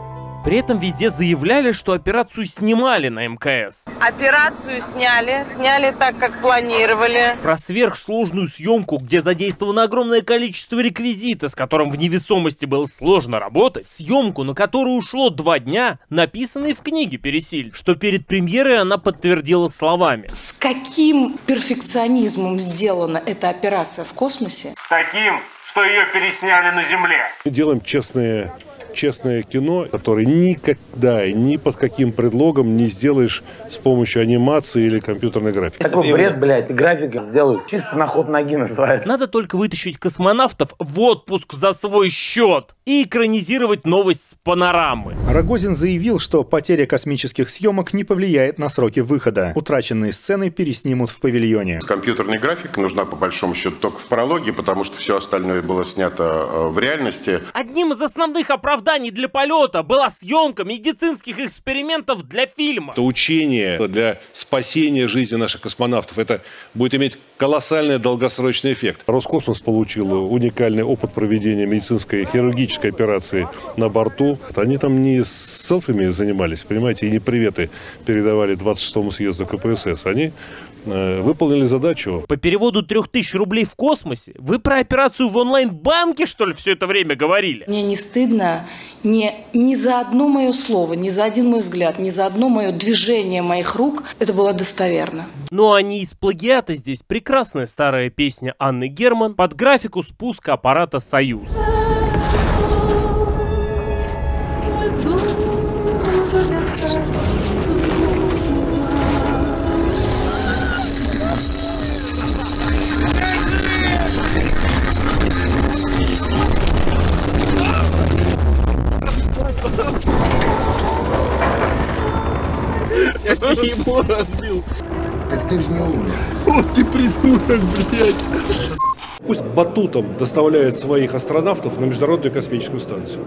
При этом везде заявляли, что операцию снимали на МКС. Операцию сняли так, как планировали. Про сверхсложную съемку, где задействовано огромное количество реквизита, с которым в невесомости было сложно работать, съемку, на которую ушло 2 дня, написанной в книге Пересиль, что перед премьерой она подтвердила словами. С каким перфекционизмом сделана эта операция в космосе? С таким, что ее пересняли на Земле. Мы делаем честное кино, которое никогда и ни под каким предлогом не сделаешь с помощью анимации или компьютерной графики. Такой бред, блядь, графики делают чисто на ход ноги называется. Надо только вытащить космонавтов в отпуск за свой счет и экранизировать новость с панорамы. Рогозин заявил, что потеря космических съемок не повлияет на сроки выхода. Утраченные сцены переснимут в павильоне. Компьютерная графика нужна по большому счету только в прологе, потому что все остальное было снято в реальности. Одним из основных оправданий для полета была съемка медицинских экспериментов для фильма. Это учение для спасения жизни наших космонавтов. Это будет иметь колоссальный долгосрочный эффект. Роскосмос получил уникальный опыт проведения медицинской хирургической операции на борту. Они там не с селфами занимались, понимаете, и не приветы передавали 26-му съезду КПСС. Они выполнили задачу. По переводу 3000 рублей в космосе вы про операцию в онлайн-банке, что ли, все это время говорили? Мне не стыдно ни за одно мое слово, ни за один мой взгляд, ни за одно мое движение моих рук. Это было достоверно. Ну а не из плагиата здесь прекрасная старая песня Анны Герман под графику спуска аппарата «Союз». Я себе его разбил. Так ты же не умер. Вот ты придурок, блядь. Пусть батутом доставляют своих астронавтов на Международную космическую станцию.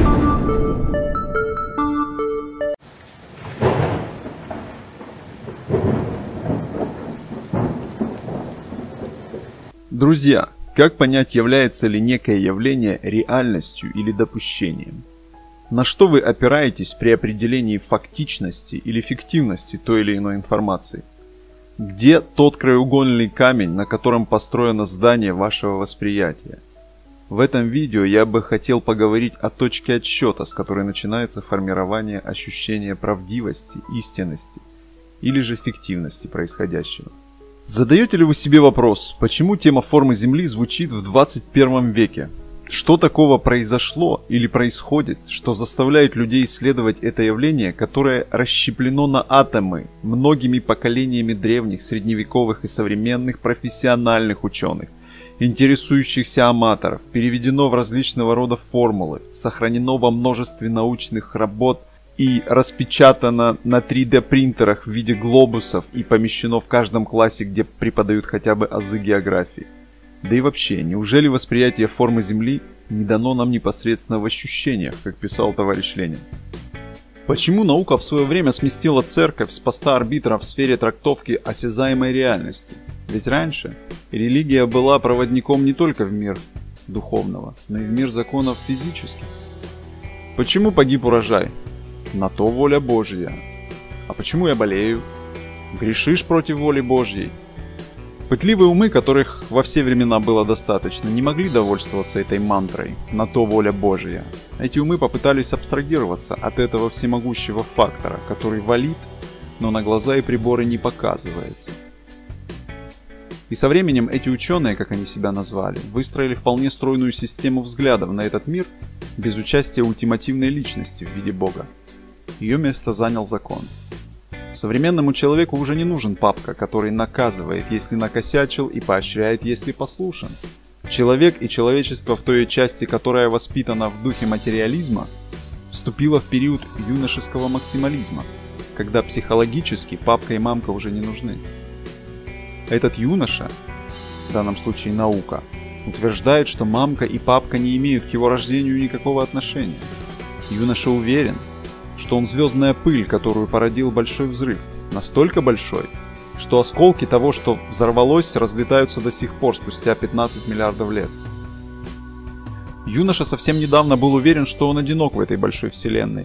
Друзья, как понять, является ли некое явление реальностью или допущением? На что вы опираетесь при определении фактичности или фиктивности той или иной информации? Где тот краеугольный камень, на котором построено здание вашего восприятия? В этом видео я бы хотел поговорить о точке отсчета, с которой начинается формирование ощущения правдивости, истинности или же фиктивности происходящего. Задаете ли вы себе вопрос, почему тема формы Земли звучит в 21 веке? Что такого произошло или происходит, что заставляет людей исследовать это явление, которое расщеплено на атомы многими поколениями древних, средневековых и современных профессиональных ученых, интересующихся аматоров, переведено в различного рода формулы, сохранено во множестве научных работ и распечатано на 3D принтерах в виде глобусов и помещено в каждом классе, где преподают хотя бы азы географии? Да и вообще, неужели восприятие формы Земли не дано нам непосредственно в ощущениях, как писал товарищ Ленин? Почему наука в свое время сместила церковь с поста арбитра в сфере трактовки осязаемой реальности? Ведь раньше религия была проводником не только в мир духовного, но и в мир законов физических. Почему погиб урожай? На то воля Божья. А почему я болею? Грешишь против воли Божьей? Пытливые умы, которых во все времена было достаточно, не могли довольствоваться этой мантрой «на то воля Божия». Эти умы попытались абстрагироваться от этого всемогущего фактора, который валит, но на глаза и приборы не показывается. И со временем эти ученые, как они себя назвали, выстроили вполне стройную систему взглядов на этот мир без участия ультимативной личности в виде Бога. Ее место занял закон. Современному человеку уже не нужен папка, который наказывает, если накосячил, и поощряет, если послушен. Человек и человечество в той части, которая воспитана в духе материализма, вступило в период юношеского максимализма, когда психологически папка и мамка уже не нужны. Этот юноша, в данном случае наука, утверждает, что мамка и папка не имеют к его рождению никакого отношения. Юноша уверен, что он звездная пыль, которую породил большой взрыв, настолько большой, что осколки того, что взорвалось, разлетаются до сих пор, спустя 15 миллиардов лет. Юноша совсем недавно был уверен, что он одинок в этой большой вселенной,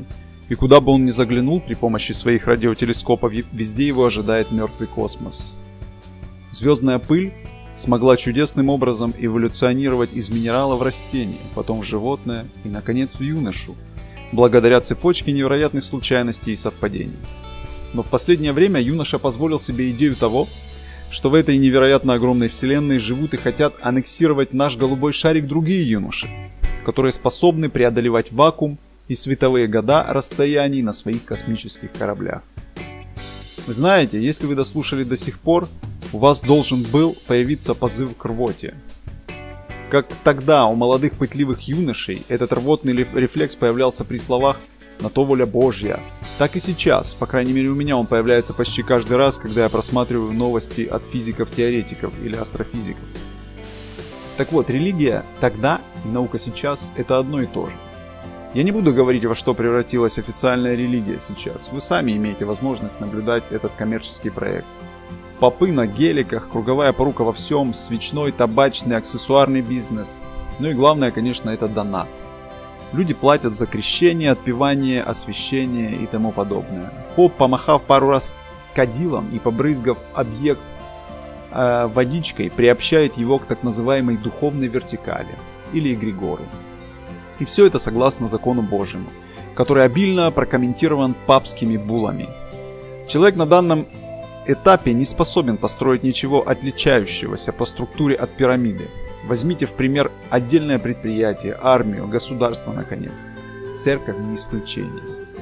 И куда бы он ни заглянул при помощи своих радиотелескопов, везде его ожидает мертвый космос. Звездная пыль смогла чудесным образом эволюционировать из минерала в растение, потом в животное и, наконец, в юношу, благодаря цепочке невероятных случайностей и совпадений. Но в последнее время юноша позволил себе идею того, что в этой невероятно огромной вселенной живут и хотят аннексировать наш голубой шарик другие юноши, которые способны преодолевать вакуум и световые года расстояний на своих космических кораблях. Вы знаете, если вы дослушали до сих пор, у вас должен был появиться позыв к рвоте. Как тогда у молодых пытливых юношей этот рвотный рефлекс появлялся при словах «на то воля Божья», так и сейчас, по крайней мере у меня он появляется почти каждый раз, когда я просматриваю новости от физиков-теоретиков или астрофизиков. Так вот, религия тогда и наука сейчас – это одно и то же. Я не буду говорить, во что превратилась официальная религия сейчас. Вы сами имеете возможность наблюдать этот коммерческий проект. Попы на геликах, круговая порука во всем, свечной, табачный, аксессуарный бизнес. Ну и главное, конечно, это донат. Люди платят за крещение, отпевание, освящение и тому подобное. Поп, помахав пару раз кадилом и побрызгав объект водичкой, приобщает его к так называемой духовной вертикали или эгрегору. И все это согласно закону Божьему, который обильно прокомментирован папскими буллами. Человек на данном этапе не способен построить ничего отличающегося по структуре от пирамиды. Возьмите в пример отдельное предприятие, армию, государство, наконец. Церковь не исключение.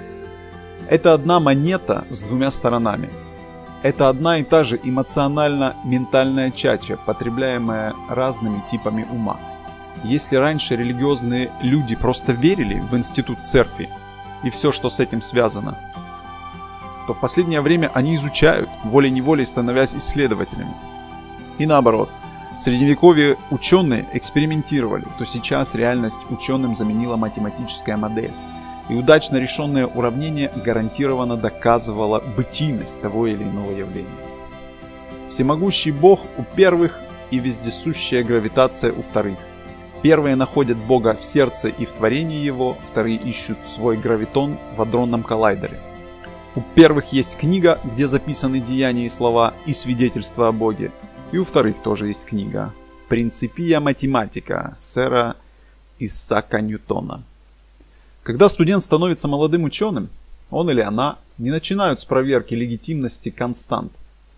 Это одна монета с двумя сторонами. Это одна и та же эмоционально-ментальная чача, потребляемая разными типами ума. Если раньше религиозные люди просто верили в институт церкви и все, что с этим связано, то в последнее время они изучают, волей-неволей становясь исследователями. И наоборот, в средневековье ученые экспериментировали, то сейчас реальность ученым заменила математическая модель. И удачно решенное уравнение гарантированно доказывало бытийность того или иного явления. Всемогущий Бог у первых и вездесущая гравитация у вторых. Первые находят Бога в сердце и в творении Его, вторые ищут свой гравитон в адронном коллайдере. У первых есть книга, где записаны деяния и слова и свидетельства о Боге, и у вторых тоже есть книга «Принципия математика» сэра Исаака Ньютона. Когда студент становится молодым ученым, он или она не начинают с проверки легитимности констант.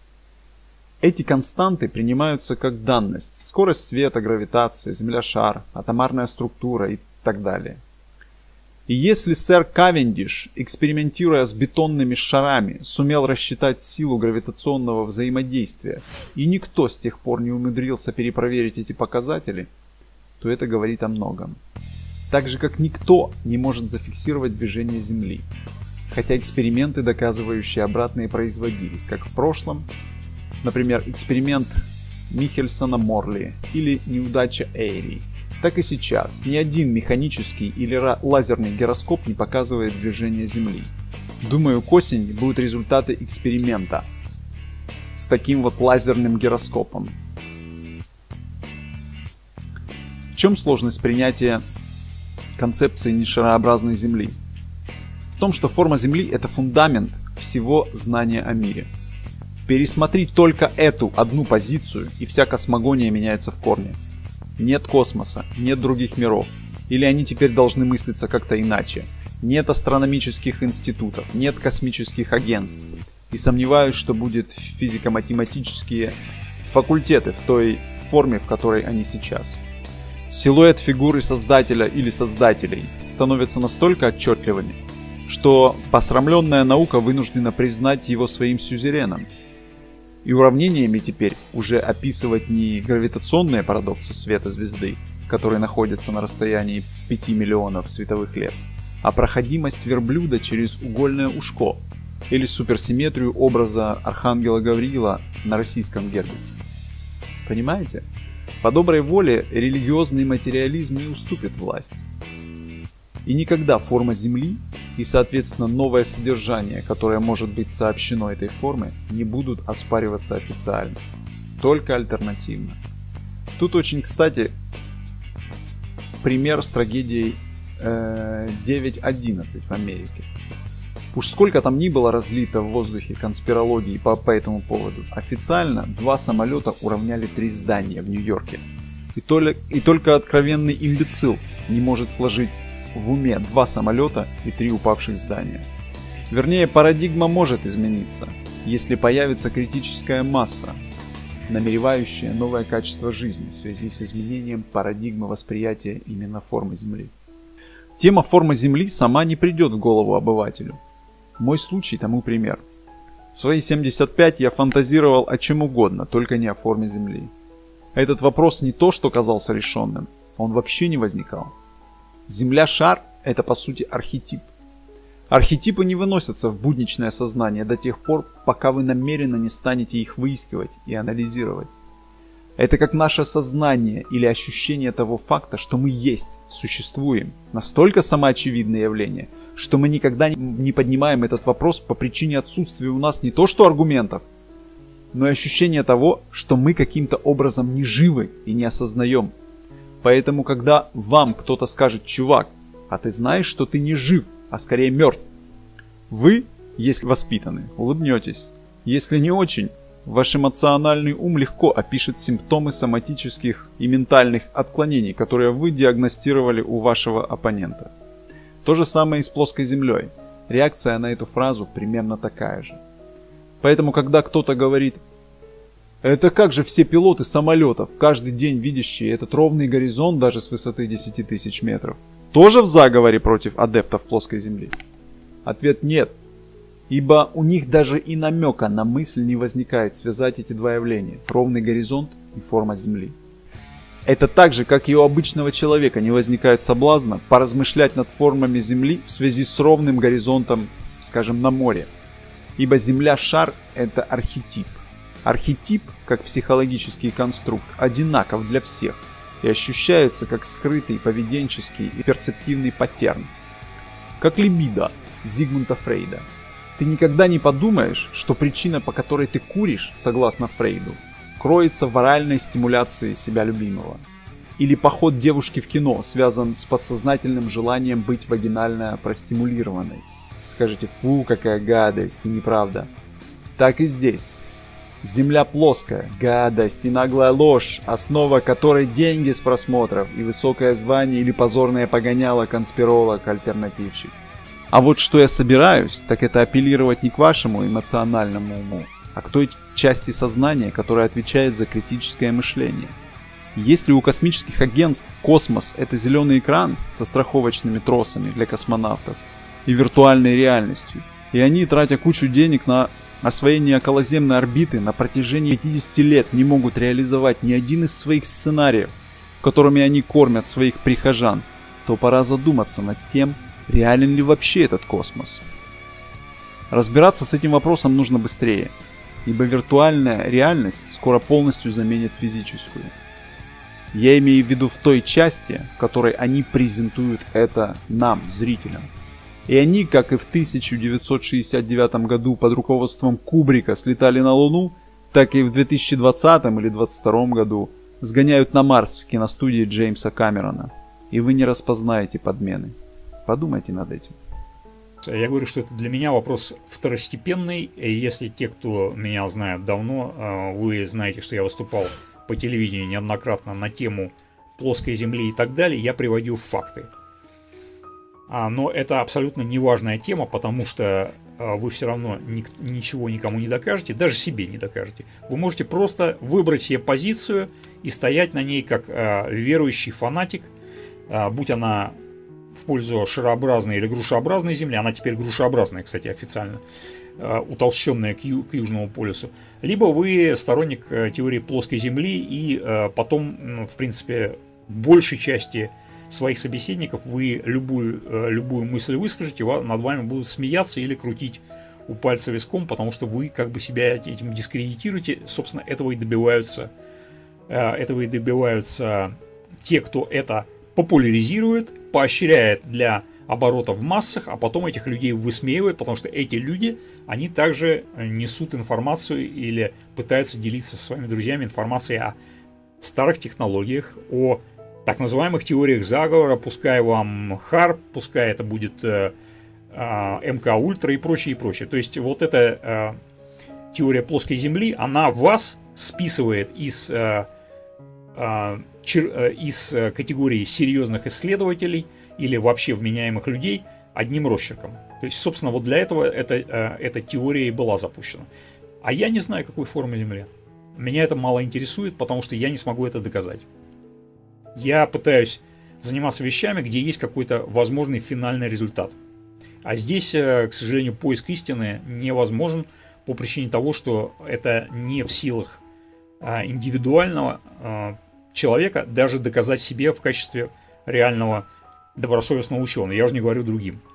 Эти константы принимаются как данность: скорость света, гравитация, Земля-шар, атомарная структура и так далее. И если сэр Кавендиш, экспериментируя с бетонными шарами, сумел рассчитать силу гравитационного взаимодействия, и никто с тех пор не умудрился перепроверить эти показатели, то это говорит о многом. Так же, как никто не может зафиксировать движение Земли, хотя эксперименты, доказывающие обратные, производились, как в прошлом, например, эксперимент Михельсона-Морли или неудача Эйри, так и сейчас ни один механический или лазерный гироскоп не показывает движение Земли. Думаю, к осени будут результаты эксперимента с таким вот лазерным гироскопом. В чем сложность принятия концепции нешарообразной Земли? В том, что форма Земли – это фундамент всего знания о мире. Пересмотри только эту одну позицию, и вся космогония меняется в корне. Нет космоса, нет других миров. Или они теперь должны мыслиться как-то иначе. Нет астрономических институтов, нет космических агентств. И сомневаюсь, что будут физико-математические факультеты в той форме, в которой они сейчас. Силуэт фигуры создателя или создателей становятся настолько отчетливыми, что посрамленная наука вынуждена признать его своим сюзереном. И уравнениями теперь уже описывать не гравитационные парадоксы света звезды, которые находятся на расстоянии 5 миллионов световых лет, а проходимость верблюда через угольное ушко или суперсимметрию образа архангела Гавриила на российском гербе. Понимаете? По доброй воле религиозный материализм не уступит власть. И никогда форма Земли и, соответственно, новое содержание, которое может быть сообщено этой формой, не будут оспариваться официально, только альтернативно. Тут очень, кстати, пример с трагедией 9.11 в Америке. Уж сколько там ни было разлито в воздухе конспирологии по этому поводу, официально 2 самолета уравняли 3 здания в Нью-Йорке. И только откровенный имбецил не может сложить в уме 2 самолета и 3 упавших здания. Вернее, парадигма может измениться, если появится критическая масса, намеревающая новое качество жизни в связи с изменением парадигмы восприятия именно формы Земли. Тема формы Земли сама не придет в голову обывателю. Мой случай тому пример. В свои 75 я фантазировал о чем угодно, только не о форме Земли. Этот вопрос не то, что казался решенным, он вообще не возникал. Земля-шар – это по сути архетип. Архетипы не выносятся в будничное сознание до тех пор, пока вы намеренно не станете их выискивать и анализировать. Это как наше сознание или ощущение того факта, что мы есть, существуем, настолько самоочевидное явление, что мы никогда не поднимаем этот вопрос по причине отсутствия у нас не то что аргументов, но и ощущение того, что мы каким-то образом не живы и не осознаем. Поэтому, когда вам кто-то скажет: «Чувак, а ты знаешь, что ты не жив, а скорее мертв», вы, если воспитаны, улыбнетесь. Если не очень, ваш эмоциональный ум легко опишет симптомы соматических и ментальных отклонений, которые вы диагностировали у вашего оппонента. То же самое и с плоской Землей. Реакция на эту фразу примерно такая же. Поэтому, когда кто-то говорит: «Это как же все пилоты самолетов, каждый день видящие этот ровный горизонт даже с высоты 10 тысяч метров, тоже в заговоре против адептов плоской Земли?» Ответ нет. Ибо у них даже и намека на мысль не возникает связать эти два явления – ровный горизонт и форма Земли. Это так же, как и у обычного человека не возникает соблазна поразмышлять над формами Земли в связи с ровным горизонтом, скажем, на море. Ибо Земля-шар – это архетип. Архетип, как психологический конструкт, одинаков для всех и ощущается как скрытый поведенческий и перцептивный паттерн. Как либидо Зигмунда Фрейда. Ты никогда не подумаешь, что причина, по которой ты куришь, согласно Фрейду, кроется в оральной стимуляции себя любимого. Или поход девушки в кино связан с подсознательным желанием быть вагинально простимулированной. Скажете: «Фу, какая гадость», и неправда. Так и здесь. Земля плоская, гадость и наглая ложь, основа которой деньги с просмотров и высокое звание или позорное погоняло конспиролог-альтернативщик. А вот что я собираюсь, так это апеллировать не к вашему эмоциональному уму, а к той части сознания, которая отвечает за критическое мышление. Если у космических агентств космос – это зеленый экран со страховочными тросами для космонавтов и виртуальной реальностью, и они, тратя кучу денег на освоение околоземной орбиты, на протяжении 50 лет не могут реализовать ни один из своих сценариев, которыми они кормят своих прихожан, то пора задуматься над тем, реален ли вообще этот космос. Разбираться с этим вопросом нужно быстрее, ибо виртуальная реальность скоро полностью заменит физическую. Я имею в виду в той части, в которой они презентуют это нам, зрителям. И они, как и в 1969 году под руководством Кубрика слетали на Луну, так и в 2020 или 2022 году сгоняют на Марс в киностудии Джеймса Камерона. И вы не распознаете подмены. Подумайте над этим. Я говорю, что это для меня вопрос второстепенный. Если те, кто меня знает давно, вы знаете, что я выступал по телевидению неоднократно на тему плоской Земли и так далее, я приводил факты. Но это абсолютно неважная тема, потому что вы все равно ничего никому не докажете, даже себе не докажете. Вы можете просто выбрать себе позицию и стоять на ней как верующий фанатик, будь она в пользу шарообразной или грушеобразной Земли, она теперь грушеобразная, кстати, официально, утолщенная к Южному полюсу, либо вы сторонник теории плоской Земли, и потом, в принципе, большей части своих собеседников вы любую мысль выскажете, над вами будут смеяться или крутить у пальца виском, потому что вы как бы себя этим дискредитируете. Собственно, этого и добиваются те, кто это популяризирует, поощряет для оборота в массах, а потом этих людей высмеивают, потому что эти люди, они также несут информацию или пытаются делиться со своими друзьями информацией о старых технологиях, о так называемых теориях заговора, пускай вам Харп, пускай это будет МК Ультра и прочее, и прочее. То есть вот эта теория плоской Земли, она вас списывает из категории серьезных исследователей или вообще вменяемых людей одним росчерком. То есть, собственно, вот для этого эта теория и была запущена. А я не знаю, какой формы Земли. Меня это мало интересует, потому что я не смогу это доказать. Я пытаюсь заниматься вещами, где есть какой-то возможный финальный результат. А здесь, к сожалению, поиск истины невозможен по причине того, что это не в силах индивидуального человека даже доказать себе в качестве реального добросовестного ученого. Я уже не говорю другим.